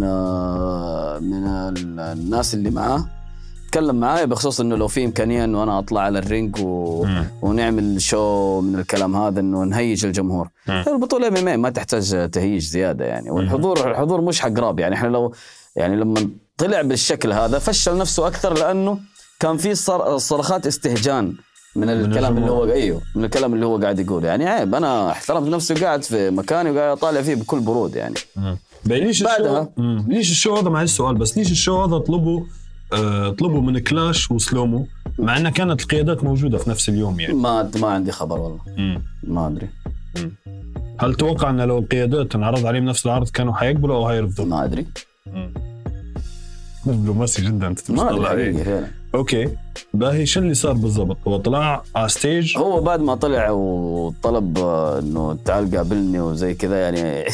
من الناس اللي معاه تكلم معايا بخصوص انه لو في امكانيه انه انا اطلع على الرينج و... ونعمل شو من الكلام هذا، انه نهيج الجمهور. م. البطوله ام ما تحتاج تهيج زياده يعني، والحضور الحضور مش حق راب يعني. احنا لو يعني لما طلع بالشكل هذا فشل نفسه اكثر، لانه كان في صرخات استهجان من الكلام اللي هو ايوه من الكلام اللي هو قاعد يقول يعني. عيب، انا احترمت نفسي وقاعد في مكاني وقاعد اطالع فيه بكل برود يعني. ليش الشو ليش الشو هذا؟ مع السؤال بس، ليش الشو هذا طلبوا آه طلبوا من كلاش وسلومو مع انها كانت القيادات موجوده في نفس اليوم يعني؟ ما ما عندي خبر والله. مم. ما ادري. مم. هل توقع ان لو القيادات انعرض عليهم نفس العرض كانوا حيقبلوا او حيرفضوا؟ ما ادري. دبلوماسي جدا انت ما ادري. اوكي باهي، شو اللي صار بالضبط؟ هو طلع على ستيج، هو بعد ما طلع وطلب انه تعال قابلني وزي كذا يعني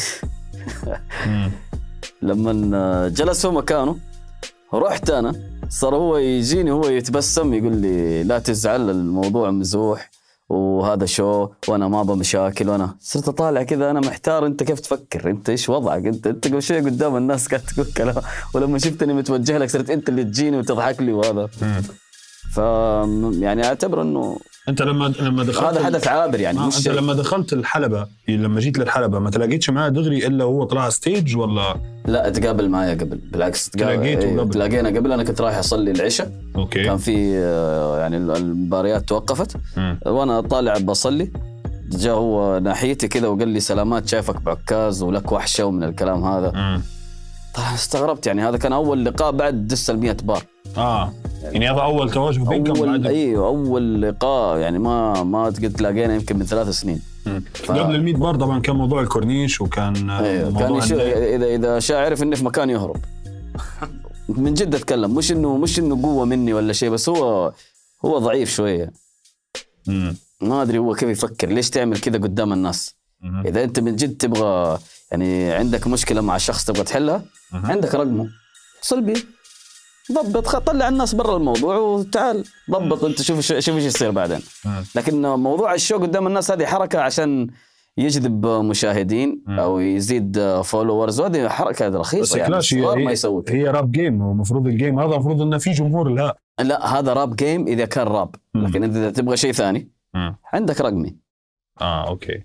لما جلس في مكانه رحت انا، صار هو يجيني هو يتبسم يقول لي لا تزعل الموضوع مزوح وهذا شو وانا ما ابغى مشاكل. وانا صرت اطالع كذا انا محتار انت كيف تفكر، انت ايش وضعك، انت انت قبل شوي قدام الناس قاعد تقول كلام، ولما شفتني متوجه لك صرت انت اللي تجيني وتضحك لي وهذا. ف يعني اعتبر انه انت لما لما دخلت هذا حدث عابر يعني. آه مش انت لما دخلت الحلبة، لما جيت للحلبة ما تلاقيتش معاه دغري الا هو طلع ستيج ولا لا؟ تقابل معايا قبل، بالعكس تلاقيته قبل. تلاقينا قبل. انا كنت رايح اصلي العشاء، اوكي، كان في يعني المباريات توقفت م. وانا طالع بصلي، جاء هو ناحيتي كذا وقال لي سلامات شايفك بعكاز ولك وحشه ومن الكلام هذا. م. طبعا استغربت يعني، هذا كان اول لقاء بعد دس المية بار. اه يعني هذا اول تواجه بينكم بعد؟ ايوه اول لقاء يعني، ما ما قد تلاقينا يمكن من ثلاث سنين. ف... قبل المية بار طبعا كان موضوع الكورنيش وكان أيوه كان يشو... اذا اذا شاعر عرف اني في مكان يهرب من جد اتكلم، مش انه مش انه قوه مني ولا شيء، بس هو هو ضعيف شويه. امم ما ادري هو كيف يفكر، ليش تعمل كذا قدام الناس؟ مم. اذا انت من جد تبغى يعني عندك مشكله مع شخص تبغى تحلها، مم. عندك رقمه اتصل بيه، ضبط، طلع الناس برا الموضوع وتعال ضبط انت، شوف شوف ايش يصير بعدين. لكن موضوع الشو قدام الناس هذه حركه عشان يجذب مشاهدين او يزيد فولورز، وهذه حركه رخيصه يعني. هي, ما يسوي هي راب جيم، هو المفروض الجيم هذا المفروض انه في جمهور لها. لا هذا راب جيم اذا كان راب، لكن اذا تبغى شيء ثاني مم. عندك رقمي. اه اوكي.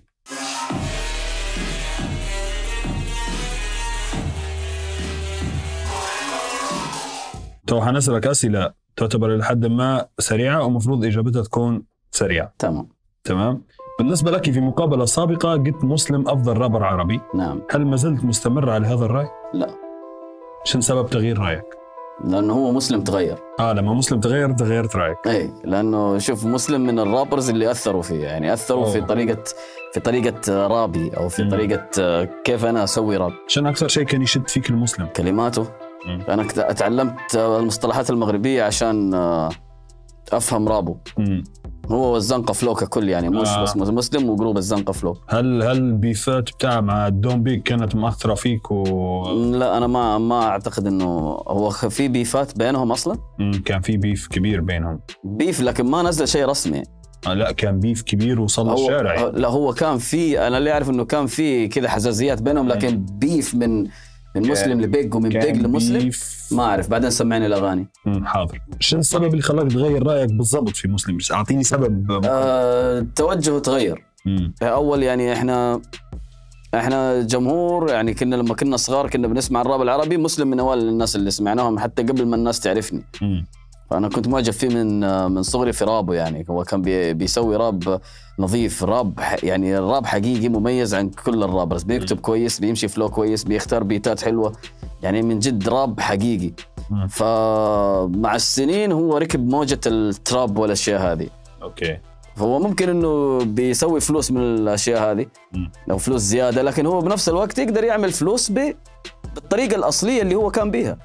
تو حنسألك أسئلة تعتبر لحد ما سريعة ومفروض إجابتها تكون سريعة. تمام تمام. بالنسبة لك في مقابلة سابقة قلت مسلم أفضل رابر عربي. نعم. هل ما زلت مستمر على هذا الرأي؟ لا. شن سبب تغيير رأيك؟ لأنه هو مسلم تغير. آه لما مسلم تغير تغيرت رأيك. أي لأنه شوف مسلم من الرابرز اللي أثروا فيه يعني، أثروا أوه. في طريقة في طريقة رابي أو في م. طريقة كيف أنا أسوي راب. شن أكثر شيء كان يشد فيك المسلم؟ كلماته. م. أنا تعلمت المصطلحات المغربية عشان أفهم رابه. م. هو والزنقة فلو ككل يعني، مش آه. بس مسلم وجروب الزنقة فلو. هل هل البيفات بتاع مع الدون بيج كانت مؤثرة فيك؟ و... لا أنا ما ما أعتقد إنه هو في بيفات بينهم أصلاً. امم كان في بيف كبير بينهم. بيف لكن ما نزل شيء رسمي. آه لا كان بيف كبير وصل هو الشارع. لا هو كان في، انا اللي اعرف انه كان في كذا حزازيات بينهم، لكن بيف من من مسلم لبيج ومن بيج لمسلم بيف. ما اعرف، بعدين سمعني الاغاني. حاضر. شنو السبب اللي خلاك تغير رايك بالضبط في مسلم؟ اعطيني سبب. آه التوجه تغير. مم. اول يعني احنا احنا جمهور، يعني كنا لما كنا صغار كنا بنسمع الراب العربي، مسلم من اوائل الناس اللي سمعناهم حتى قبل ما الناس تعرفني. مم. فانا كنت معجب فيه من من صغري في رابه، يعني هو كان بي بيسوي راب نظيف، راب يعني الراب حقيقي مميز عن كل الرابرز، بيكتب كويس، بيمشي فلو كويس، بيختار بيتات حلوه، يعني من جد راب حقيقي. مم. فمع السنين هو ركب موجة التراب والاشياء هذه. اوكي. فهو ممكن انه بيسوي فلوس من الاشياء هذه او فلوس زياده، لكن هو بنفس الوقت يقدر يعمل فلوس بالطريقه الاصليه اللي هو كان بيها.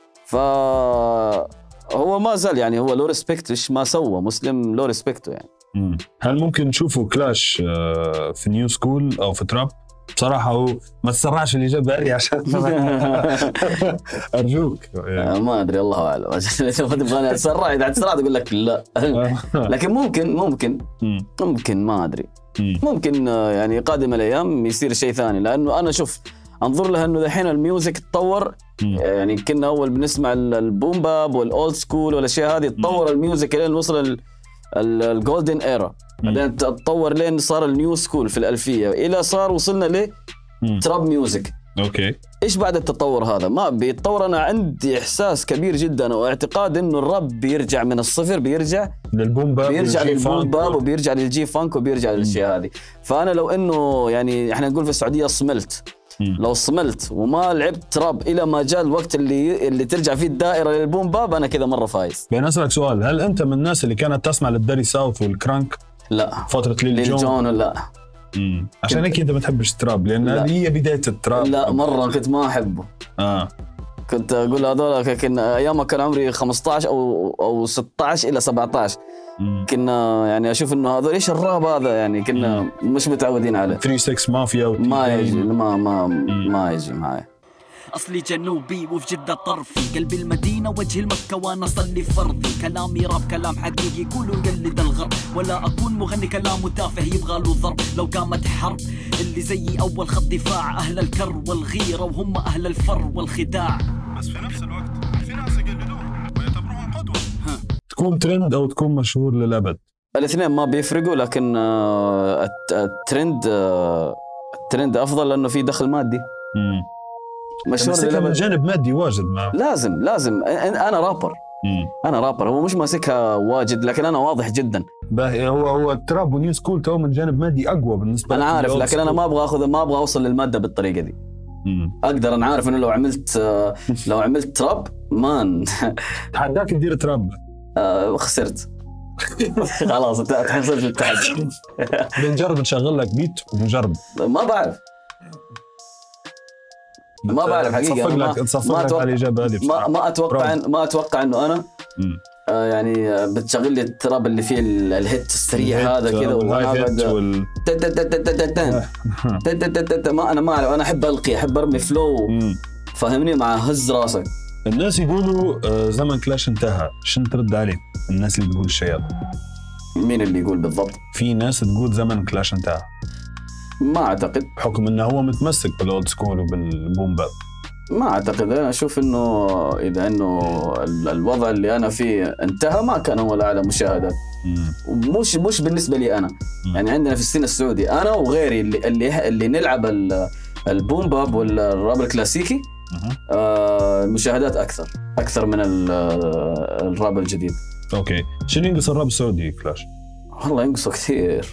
فهو ما زال يعني هو لو ريسبكت، ايش ما سوى مسلم لو ريسبكته يعني. مم. هل ممكن نشوفوا كلاش في نيو سكول او في تراب؟ بصراحه هو ما تسرعش اللي جاب بالي عشان ارجوك يعني. ما ادري الله اعلم، عشان اذا ما تبغاني اتسرع، اذا تسرعت اقول لك لا. لكن ممكن ممكن ممكن ما ادري، ممكن يعني قادم الايام يصير شيء ثاني، لانه انا شوف انظر لها انه الحين الميوزك تطور. يعني كنا اول بنسمع البوم باب والاولد سكول والاشياء هذه، تطور الميوزك لين وصل الجولدن ايرا، بعدين تطور لين صار النيو سكول في الألفية، إلى صار وصلنا ل تراب ميوزك. أوكي. إيش بعد التطور هذا؟ ما بيتطور. أنا عندي إحساس كبير جدا واعتقاد إنه الراب بيرجع من الصفر، بيرجع للبوم باب، بيرجع للبوم باب وبيرجع للجي فانك وبيرجع للأشياء هذه. فأنا لو إنه يعني إحنا نقول في السعودية صملت، لو صملت وما لعبت تراب إلى ما جاء الوقت اللي اللي ترجع فيه الدائرة للبوم باب، أنا كذا مرة فايز. بين أسألك سؤال، هل أنت من الناس اللي كانت تسمع للداري ساوث والكرانك؟ لا. فترة ليل جون؟ جون لا. امم عشان هيك أنت ما تحبش التراب، لأن هذه هي بداية التراب. لا مرة كنت ما أحبه. آه. كنت أقول هذول كنا أيام كان عمري خمسة عشر أو أو ستة عشر إلى سبعة عشر. مم. كنا يعني أشوف إنه هذول إيش الراب هذا، يعني كنا مم. مش متعودين عليه. ثلاثة ستة مافيا ما يجي ما ما مم. ما يجي معي. أصلي جنوبي وفي جدة طرفي، قلب المدينة وجه المكة وأنا صلي فرضي، كلامي راب كلام حقيقي كله يقلد الغرب، ولا أكون مغني كلام تافه يبغى له ضرب. لو قامت حرب اللي زيي أول خط دفاع، أهل الكر والغيرة وهم أهل الفر والخداع، بس في نفس الوقت في ناس يقلدوهم ويعتبروهم قدوة. تكون ترند أو تكون مشهور للأبد، الاثنين ما بيفرقوا، لكن الترند الترند أفضل لأنه في دخل مادي. مم. مشهور من جانب مادي واجد معه. لازم لازم انا رابر. مم. انا رابر، هو مش ماسكها واجد، لكن انا واضح جدا. باهي. هو هو التراب ونيو سكول تو من جانب مادي اقوى بالنسبه انا عارف، لكن انا ما ابغى اخذ ما ابغى اوصل للماده بالطريقه دي. مم. اقدر، انا عارف انه لو عملت لو عملت تراب مان تحداك تدير تراب. آه خسرت. خلاص انت خسرت التحدي. بنجرب نشغل لك بيت ونجرب. ما بعرف ما بعرف حقيقة. ما ما اتوقع الإجابة هذه ما, ما اتوقع إن ما اتوقع انه انا آه يعني بتشغل لي التراب اللي فيه الهيت السريع هذا كذا، وال ما انا ما اعرف، انا احب القي، احب ارمي فلو، فهمني مع هز راسك. الناس يقولوا زمن كلاش انتهى، شنو ترد عليه الناس اللي بيقول الشيء هذا؟ مين اللي يقول بالضبط؟ في ناس تقول زمن كلاش انتهى. ما اعتقد، بحكم انه هو متمسك بالاولد سكول وبالبوم باب. ما اعتقد. انا اشوف انه اذا انه الوضع اللي انا فيه انتهى، ما كان هو الاعلى مشاهدات. ومش مش بالنسبه لي انا. مم. يعني عندنا في السين السعودي انا وغيري اللي اللي, اللي نلعب البوم باب والراب الكلاسيكي، آه المشاهدات اكثر اكثر من الراب الجديد. اوكي، شنو ينقص الراب السعودي كلاش؟ والله ينقصه كثير.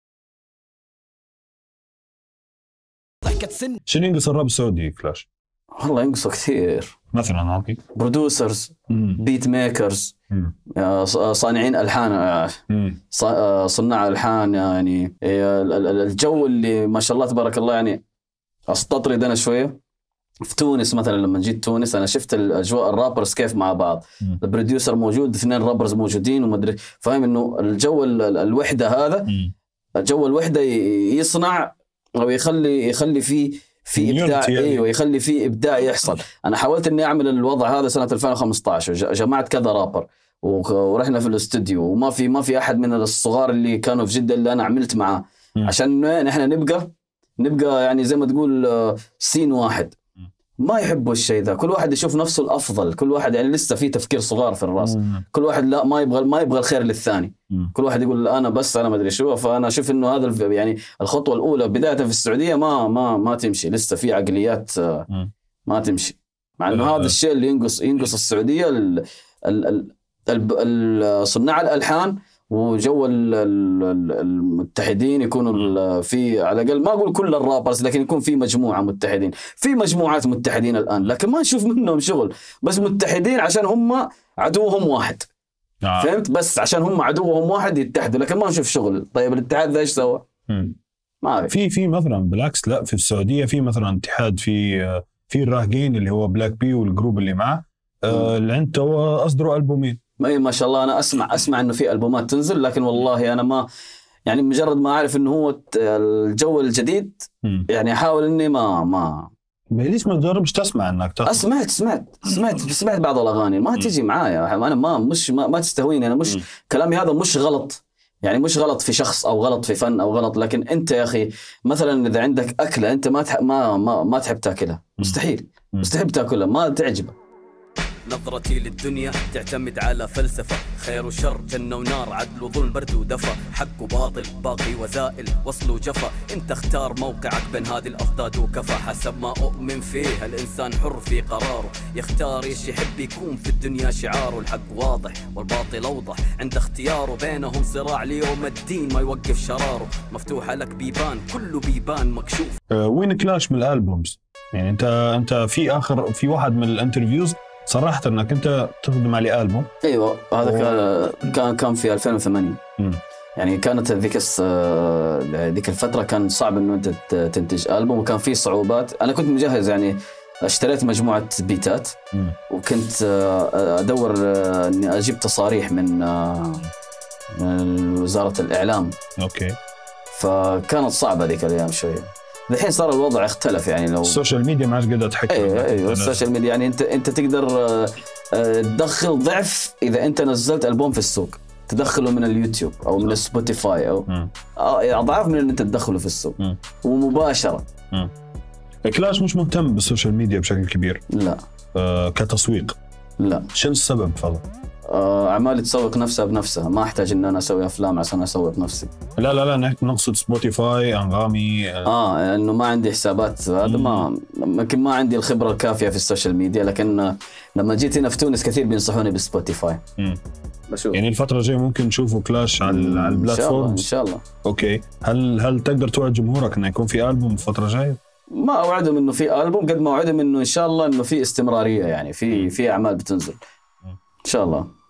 شنو ينقص الراب السعودي كلاش؟ والله ينقصوا كثير. مثلا اوكي برودوسرز، بيت ميكرز، صانعين الحان، صناع الحان. يعني الجو اللي ما شاء الله تبارك الله. يعني استطرد انا شويه في تونس مثلا. لما جيت تونس انا شفت الاجواء الرابرز كيف مع بعض. البروديوسر موجود، اثنين رابرز موجودين ومدري فاهم انه الجو الوحده هذا، جو الوحده يصنع او يخلي يخلي فيه في ابداع. ايوه يخلي فيه ابداع يحصل. انا حاولت اني اعمل الوضع هذا سنه ألفين وخمسة عشر، جمعت كذا رابر ورحنا في الاستوديو، وما في ما في احد من الصغار اللي كانوا في جده اللي انا عملت معاه، عشان نحن نبقى نبقى يعني زي ما تقول سين واحد. ما يحبوا الشيء ذا، كل واحد يشوف نفسه الافضل، كل واحد يعني لسه في تفكير صغار في الراس. مم. كل واحد لا ما يبغى ما يبغى الخير للثاني. مم. كل واحد يقول انا بس انا ما ادري شو. فانا اشوف انه هذا يعني الخطوه الاولى بدايه في السعوديه ما ما ما تمشي، لسه في عقليات مم. ما تمشي، مع انه هذا الشيء اللي ينقص ينقص السعوديه. ال ال ال صناع الالحان وجو المتحدين يكونوا في، على الأقل ما أقول كل الرابرز، لكن يكون في مجموعة متحدين. في مجموعات متحدين الآن لكن ما نشوف منهم شغل، بس متحدين عشان هم عدوهم واحد. آه. فهمت؟ بس عشان هم عدوهم واحد يتحدوا، لكن ما نشوف شغل. طيب الاتحاد ذا إيش سوى؟ ما أعرف. في في مثلا بالعكس، لا في السعودية في مثلا اتحاد في في الراهقين اللي هو بلاك بي والجروب اللي معه، آه اللي أنت أصدروا ألبومين. ما ما شاء الله. أنا أسمع أسمع إنه في ألبومات تنزل، لكن والله أنا ما يعني مجرد ما أعرف إنه هو الجو الجديد م. يعني أحاول إني ما ما ليش ما تجربش تسمع إنك تسمع؟ سمعت سمعت سمعت سمعت بعض الأغاني ما م. تيجي معايا. أنا ما مش ما, ما تستهويني. أنا مش م. كلامي هذا مش غلط، يعني مش غلط في شخص أو غلط في فن أو غلط، لكن أنت يا أخي مثلا إذا عندك أكلة أنت ما تح ما ما, ما تحب تأكلها، مستحيل م. مستحيل تأكلها، ما تعجبك. نظرتي للدنيا تعتمد على فلسفة، خير وشر، جنة ونار، عدل وظلم، برد ودفى، حق وباطل، باقي وزائل، وصل وجفا. انت اختار موقعك بين هذه الأضداد وكفى، حسب ما أؤمن فيه الإنسان حر في قراره، يختار ايش يحب يكون في الدنيا شعاره. الحق واضح والباطل أوضح عند اختياره، بينهم صراع ليوم الدين ما يوقف شراره، مفتوحة لك بيبان كله بيبان مكشوف. أه وين كلاش من الألبومز؟ يعني انت انت في آخر في واحد من الانترفيوز صرحت انك انت تخدم على ألبوم. ايوه هذا و... كان كان في ألفين وثمانية. م. يعني كانت ذيك ذيك الفتره كان صعب انه انت تنتج ألبوم، وكان في صعوبات. انا كنت مجهز، يعني اشتريت مجموعه بيتات م. وكنت ادور اني اجيب تصاريح من من وزاره الاعلام. اوكي. فكانت صعبه ذيك الايام شويه. الحين صار الوضع اختلف، يعني لو السوشيال ميديا ما عادش قادره تحكي. ايوه ايوه السوشيال ميديا يعني انت انت تقدر تدخل ضعف اذا انت نزلت ألبوم في السوق، تدخله من اليوتيوب او من سبوتيفاي او اضعاف من ان انت تدخله في السوق م. ومباشره. م. كلاش مش مهتم بالسوشيال ميديا بشكل كبير. لا. آه كتسويق. لا. شو السبب فضل؟ أعمالي تسوق نفسها بنفسها، ما أحتاج إن أنا أسوي أفلام عشان أسوق نفسي. لا لا لا نقصد سبوتيفاي، أنغامي. آه إنه ما عندي حسابات، هذا ما ممكن ما عندي الخبرة الكافية في السوشيال ميديا، لكن لما جيت هنا في تونس كثير بينصحوني بسبوتيفاي. بشوف. يعني الفترة الجاية ممكن نشوفوا كلاش على على البلاتفورم. إن شاء الله. أوكي. هل هل تقدر توعد جمهورك إنه يكون في ألبوم الفترة الجاية؟ ما أوعدهم إنه في ألبوم، قد ما أوعدهم إنه إن شاء الله إنه في استمرارية، يعني في في أعمال بتنزل. إن شاء الله.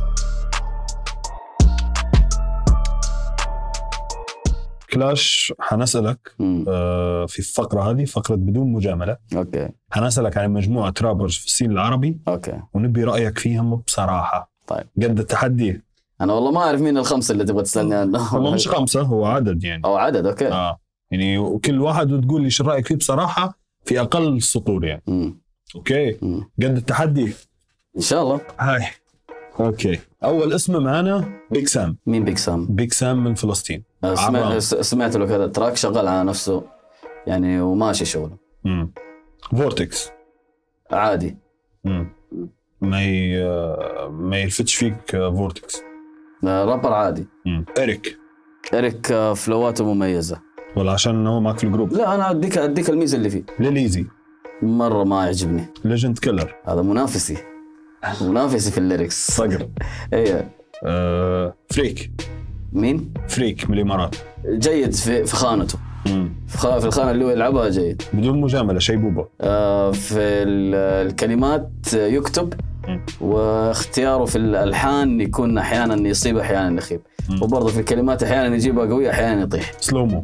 كلاش حنسألك آه في الفقرة هذه، فقرة بدون مجاملة. أوكي. حنسألك عن مجموعة رابرز في السين العربي. أوكي. ونبي رأيك فيهم بصراحة. طيب. قد التحدي؟ أنا والله ما أعرف مين الخمسة اللي تبغى تسألني عنهم. هو مش خمسة، هو عدد يعني. أو عدد. أوكي. آه يعني وكل واحد وتقول لي شو رأيك فيه بصراحة في أقل سطور يعني. مم. أوكي. مم. قد التحدي؟ إن شاء الله. هاي. أوكي. أول اسم معنا بيج سام. مين بيج سام؟ بيج سام من فلسطين. سمعت, سمعت له كذا تراك شغال على نفسه يعني وماشي شغله. امم فورتكس عادي. امم ما ي... ما يلفتش فيك فورتكس. رابر عادي. امم إريك. إريك فلواته مميزة. ولا عشان هو معك في الجروب؟ لا أنا أديك أديك الميزة اللي فيه. ليليزي مرة ما يعجبني. ليجند كيلر هذا منافسي منافسي في الليركس. صقر. ايه. آه... فريك. مين؟ فريك من الإمارات. جيد في في خانته. في الخانه اللي هو يلعبها جيد بدون مجامله شيبوبه. آه في الكلمات يكتب، واختياره في الالحان يكون احيانا يصيب احيانا يخيب، وبرضه في الكلمات احيانا يجيبها قويه احيانا يطيح. سلومو.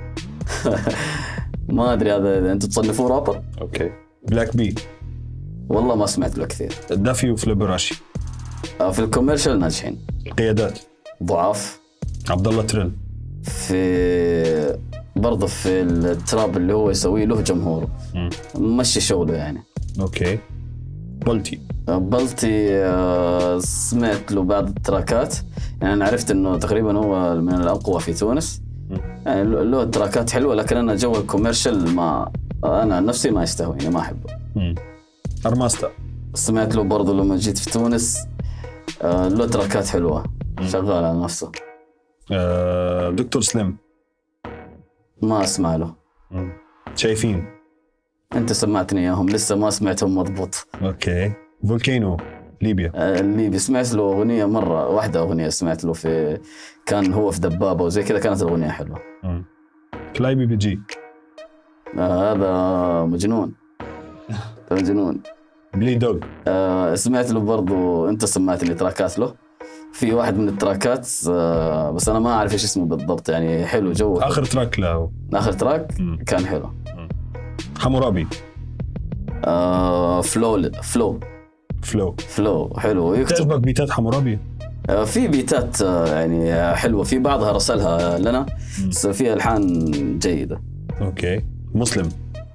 ما ادري هذا انتم تصنفوه رابر؟ اوكي. بلاك بي. والله ما سمعت له كثير. دافي وفليبراشي. آه في الكوميرشال ناجحين. القيادات. ضعاف. عبد الله تريل. في برضه في التراب اللي هو يسويه له جمهوره، مشي شغله يعني. اوكي. بلتي. بلتي سمعت له بعض التراكات، يعني انا عرفت انه تقريبا هو من الاقوى في تونس، يعني له تراكات حلوه، لكن انا جو الكوميرشال ما انا نفسي ما يستهويني، ما احبه. ارماستا. سمعت له برضه لما جيت في تونس، له تراكات حلوه، شغال على نفسه. أه دكتور سليم. ما اسمع له. شايفين. انت سمعتني اياهم، لسه ما سمعتهم مضبوط. اوكي. فولكانو ليبيا. آه ليبيا سمعت له اغنيه مره واحده، اغنيه سمعت له في كان هو في دبابه وزي كذا، كانت الاغنيه حلوه. مم. كلايبي بيجي. آه هذا مجنون. مجنون. بلي دوغ. آه سمعت له برضو، انت سمعتني تراكات له، في واحد من التراكات آه بس انا ما اعرف ايش اسمه بالضبط، يعني حلو جو. اخر تراك له. اخر تراك مم. كان حلو. حمورابي. آه فلو فلو فلو فلو حلو يكتب. تعجبك بيتات حمورابي؟ آه في بيتات آه يعني حلوه، في بعضها رسلها لنا بس فيها الحان جيده. اوكي. مسلم.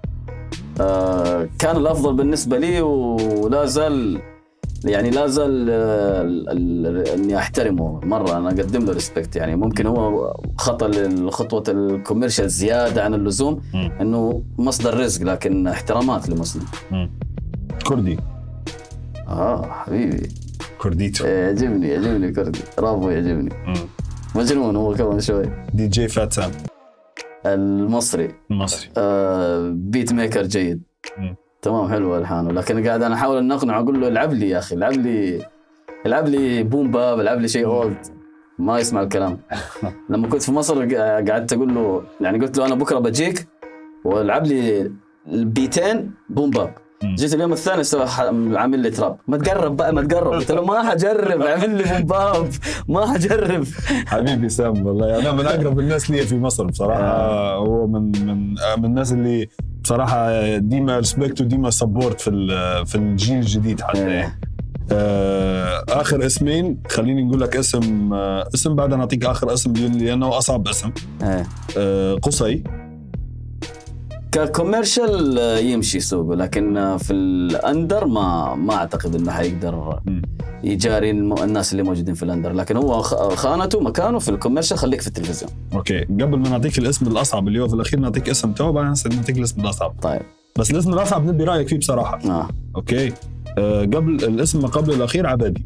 آه كان الافضل بالنسبه لي ولا زال، يعني لا زال اني احترمه مره، انا اقدم له ريسبكت. يعني ممكن هو خطا الخطوه الكوميرشال زياده عن اللزوم، م. انه مصدر رزق، لكن احترامات لمسلم. م. كردي. اه حبيبي كرديتو. يعجبني يعجبني كردي، رابو يعجبني. م. مجنون هو كمان شوي. دي جي فاتسام. المصري. المصري. آه بيت ميكر جيد. م. تمام حلو الحانه، لكن قاعد انا احاول ان اقنعه، اقول له العب لي يا اخي، العب لي العب لي بوم باب، العب لي شيء اولد، ما يسمع الكلام. لما كنت في مصر قعدت اقول له، يعني قلت له انا بكره بجيك والعب لي البيتين بوم باب. جيت اليوم الثاني عامل لي تراب. ما تقرب بقى ما تقرب. قلت له ما حجرب، عامل لي بوم باب ما حجرب. حبيبي سام والله انا من اقرب الناس لي في مصر بصراحه. هو من من من الناس اللي بصراحه ديما ريسبكت وديما سبورت في في الجيل الجديد حتى. آه اخر اسمين خليني نقول لك اسم آه اسم بعد نعطيك اخر اسم لانه اصعب اسم. آه قصي. ككوميرشال يمشي سوقه، لكن في الاندر ما ما اعتقد انه حيقدر يجاري الناس اللي موجودين في الاندر، لكن هو خانته مكانه في الكوميرشال، خليك في التلفزيون. اوكي. قبل ما نعطيك الاسم الاصعب اللي هو في الاخير نعطيك اسم تو، بعدين نعطيك الاسم الاصعب. طيب. بس الاسم الاصعب نبي رايك فيه بصراحه. اه اوكي. آه قبل الاسم ما قبل الاخير عبادي.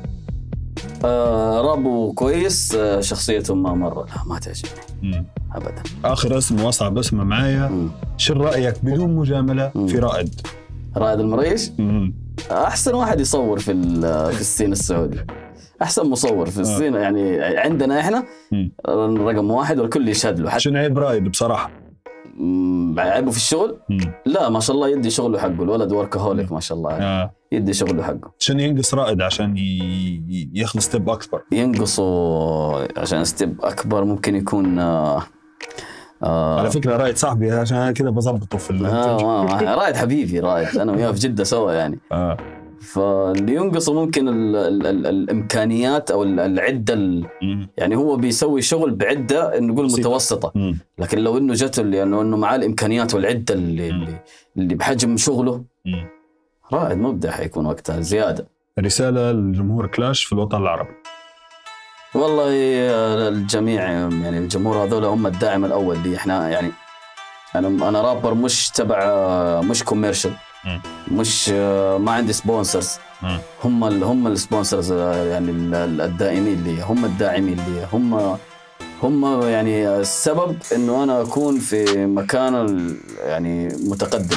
آه رابو كويس، آه شخصيته ما مره لا ما تعجبني. امم ابدا. اخر اسم واصعب اسم معايا، شو رايك بدون مجامله مم. في رائد؟ رائد المريش؟ مم. احسن واحد يصور في في السين السعودي، احسن مصور في السين. آه. يعني عندنا احنا مم. رقم واحد والكل يشهد له. شنو عيب رائد بصراحه؟ عيبه في الشغل؟ مم. لا ما شاء الله يدي شغله حقه، الولد وركهوليك ما شاء الله. آه. يدي شغله حقه. شنو ينقص رائد عشان ي... ياخذ ستيب اكبر؟ ينقصه عشان ستيب اكبر ممكن يكون آه آه على فكره رائد صاحبي عشان كذا بظبطه في ال... آه رائد حبيبي، رائد انا وياه في جده سوا يعني. آه. فاللي ينقصه ممكن ال ال ال الامكانيات او العده ال يعني هو بيسوي شغل بعده نقول متوسطه، مم. لكن لو انه جت لانه انه معاه الامكانيات والعده اللي اللي, اللي بحجم شغله، مم. رائد مبدع حيكون وقتها زياده. رساله للجمهور كلاش في الوطن العربي. والله الجميع يعني الجمهور هذول هم الداعم الاول لي. احنا يعني انا انا رابر مش تبع مش كوميرشال، مش ما عندي سبونسرز، هم ال هم السبونسرز يعني الدائمين لي، هم الداعمين لي، هم هم يعني السبب انه انا اكون في مكان يعني متقدمه.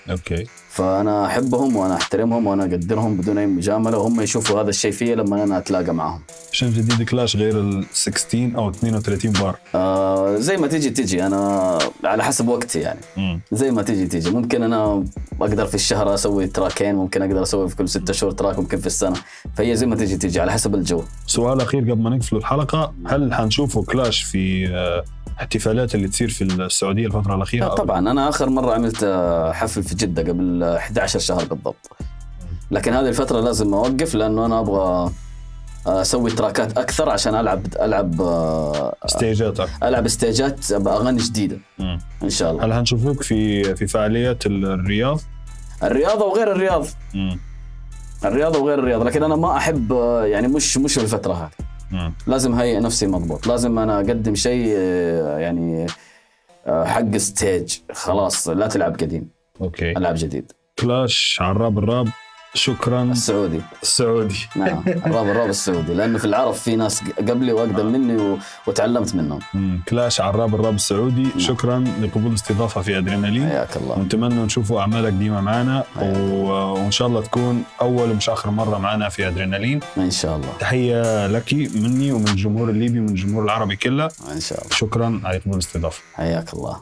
اوكي. فانا احبهم وانا احترمهم وانا اقدرهم بدون اي مجامله، وهم يشوفوا هذا الشيء فيا لما انا اتلاقى معهم. شنو جديد كلاش غير ال ستة عشر او اثنين وثلاثين بار؟ آه زي ما تيجي تيجي، انا على حسب وقتي يعني. مم. زي ما تيجي تيجي، ممكن انا اقدر في الشهر اسوي تراكين، ممكن اقدر اسوي في كل ستة شهور تراك، ممكن في السنه، فهي زي ما تيجي تيجي على حسب الجو. سؤال اخير قبل ما نقفل الحلقه، هل حنشوفوا كلاش في احتفالات اللي تصير في السعوديه الفتره الاخيره؟ طبعا انا اخر مره عملت حفل في جده قبل أحد عشر شهر بالضبط، لكن هذه الفتره لازم اوقف لانه انا ابغى اسوي تراكات اكثر عشان العب العب ستيجات العب ستيجات باغاني جديده. مم. ان شاء الله. هل هنشوفوك في في فعاليات الرياض؟ الرياضه وغير الرياض. مم. الرياضه وغير الرياض، لكن انا ما احب يعني مش مش في الفتره هذه. مم. لازم هيئ نفسي مضبوط، لازم انا اقدم شيء يعني حق ستيج، خلاص لا تلعب قديم. اوكي. العب جديد. كلاش عراب الراب، شكرا. السعودي. السعودي. نعم الراب الراب السعودي، لانه في العرب في ناس قبلي واقدم مني و... وتعلمت منهم. مم. كلاش عراب الراب السعودي. نعم. شكرا لقبول الاستضافه في ادرينالين. حياك الله. ونتمنى نشوفوا اعمالك ديما معنا و... وان شاء الله تكون اول ومش اخر مره معنا في ادرينالين ان شاء الله. تحيه لك مني ومن الجمهور الليبي ومن الجمهور العربي كله ان شاء الله. شكرا على قبول الاستضافه. حياك الله.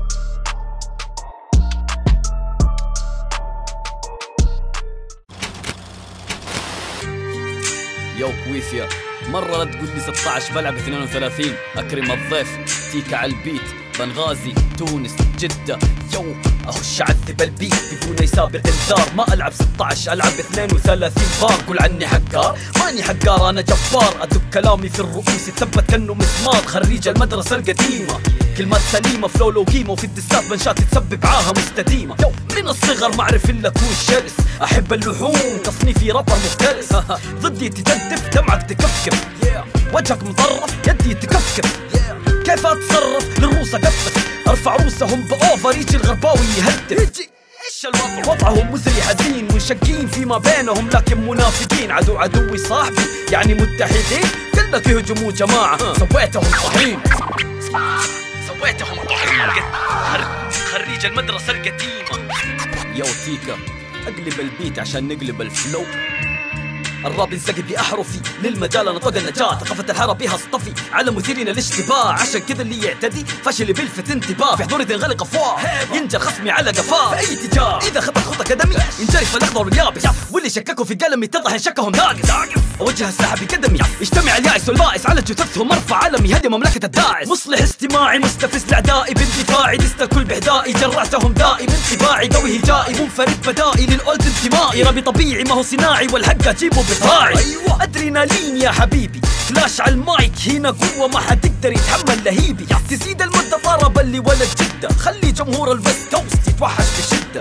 يو كويفيا، مرة لا تقول لي ستة عشر بلعب اثنين وثلاثين، أكرم الضيف، تيكا على البيت، بنغازي، تونس، جدة، يو أخش أعذب البيت بدون أي سابق إنذار، ما ألعب ستة عشر ألعب اثنين وثلاثين بار، قول عني حقار، ماني حقار أنا جبار، أدق كلامي في الرؤوس يتثبت كأنه مسمار، خريج المدرسة القديمة، كلمات سليمة فلو لو قيمة، وفي الدسات بنشات تسبب عاهة مستديمة، يو من الصغر ما أعرف إلا أكون شرس، أحب اللحوم تصنيفي رابر مفترس، ضدي تجدف دمعك تكفكف، وجهك مطرف يدي تكفكف، كيف أتصرف للروس أقفف، أرفع روسهم بأوفر يجي الغرباوي يهدف، إيش الوضع وضعهم مزري حزين، منشقين فيما بينهم لكن منافقين، عدو عدوي صاحبي يعني متحدين، كلك يهجموا جماعة سويتهم طحين، سويتهم طحين، خريج المدرسة القديمة، يو تيكا أقلب البيت عشان نقلب الفلو، الراب ينسقي بأحرفي للمجال أنا طاق النجاة، ثقافة الحرب بها اصطفي على مثيرين الاشتباه، عشان كذا اللي يعتدي فاشل بيلفت انتباه، في حضوري تنغلق أفواه، ينجر خصمي على قفاه في أي اتجاه، إذا خطأ خطأ قدمي ينجرف الأخضر واليابس، واللي شككوا في قلمي اتضح إن شكهم ناقص، أوجه السحب بقدمي يجتمع اليائس والبائس على جثثهم ارفع علمي هدي مملكة الداعس، مصلح استماعي مستفز لأعدائي باندفاعي، دست الكل بإهدائي جرعتهم دائي من طباعي، قوي هجائي منفرد بدائي للأولد انتمائي، ربي طبيعي ما هو صناعي والحق أجيبه بطاعي، أيوة أدرينالين يا حبيبي، كلاش على المايك هنا قوة ما حد يقدر يتحمل لهيبي، تزيد المدة طرب اللي ولد جدة، خلي جمهور الويست كوست يتوحش بشدة.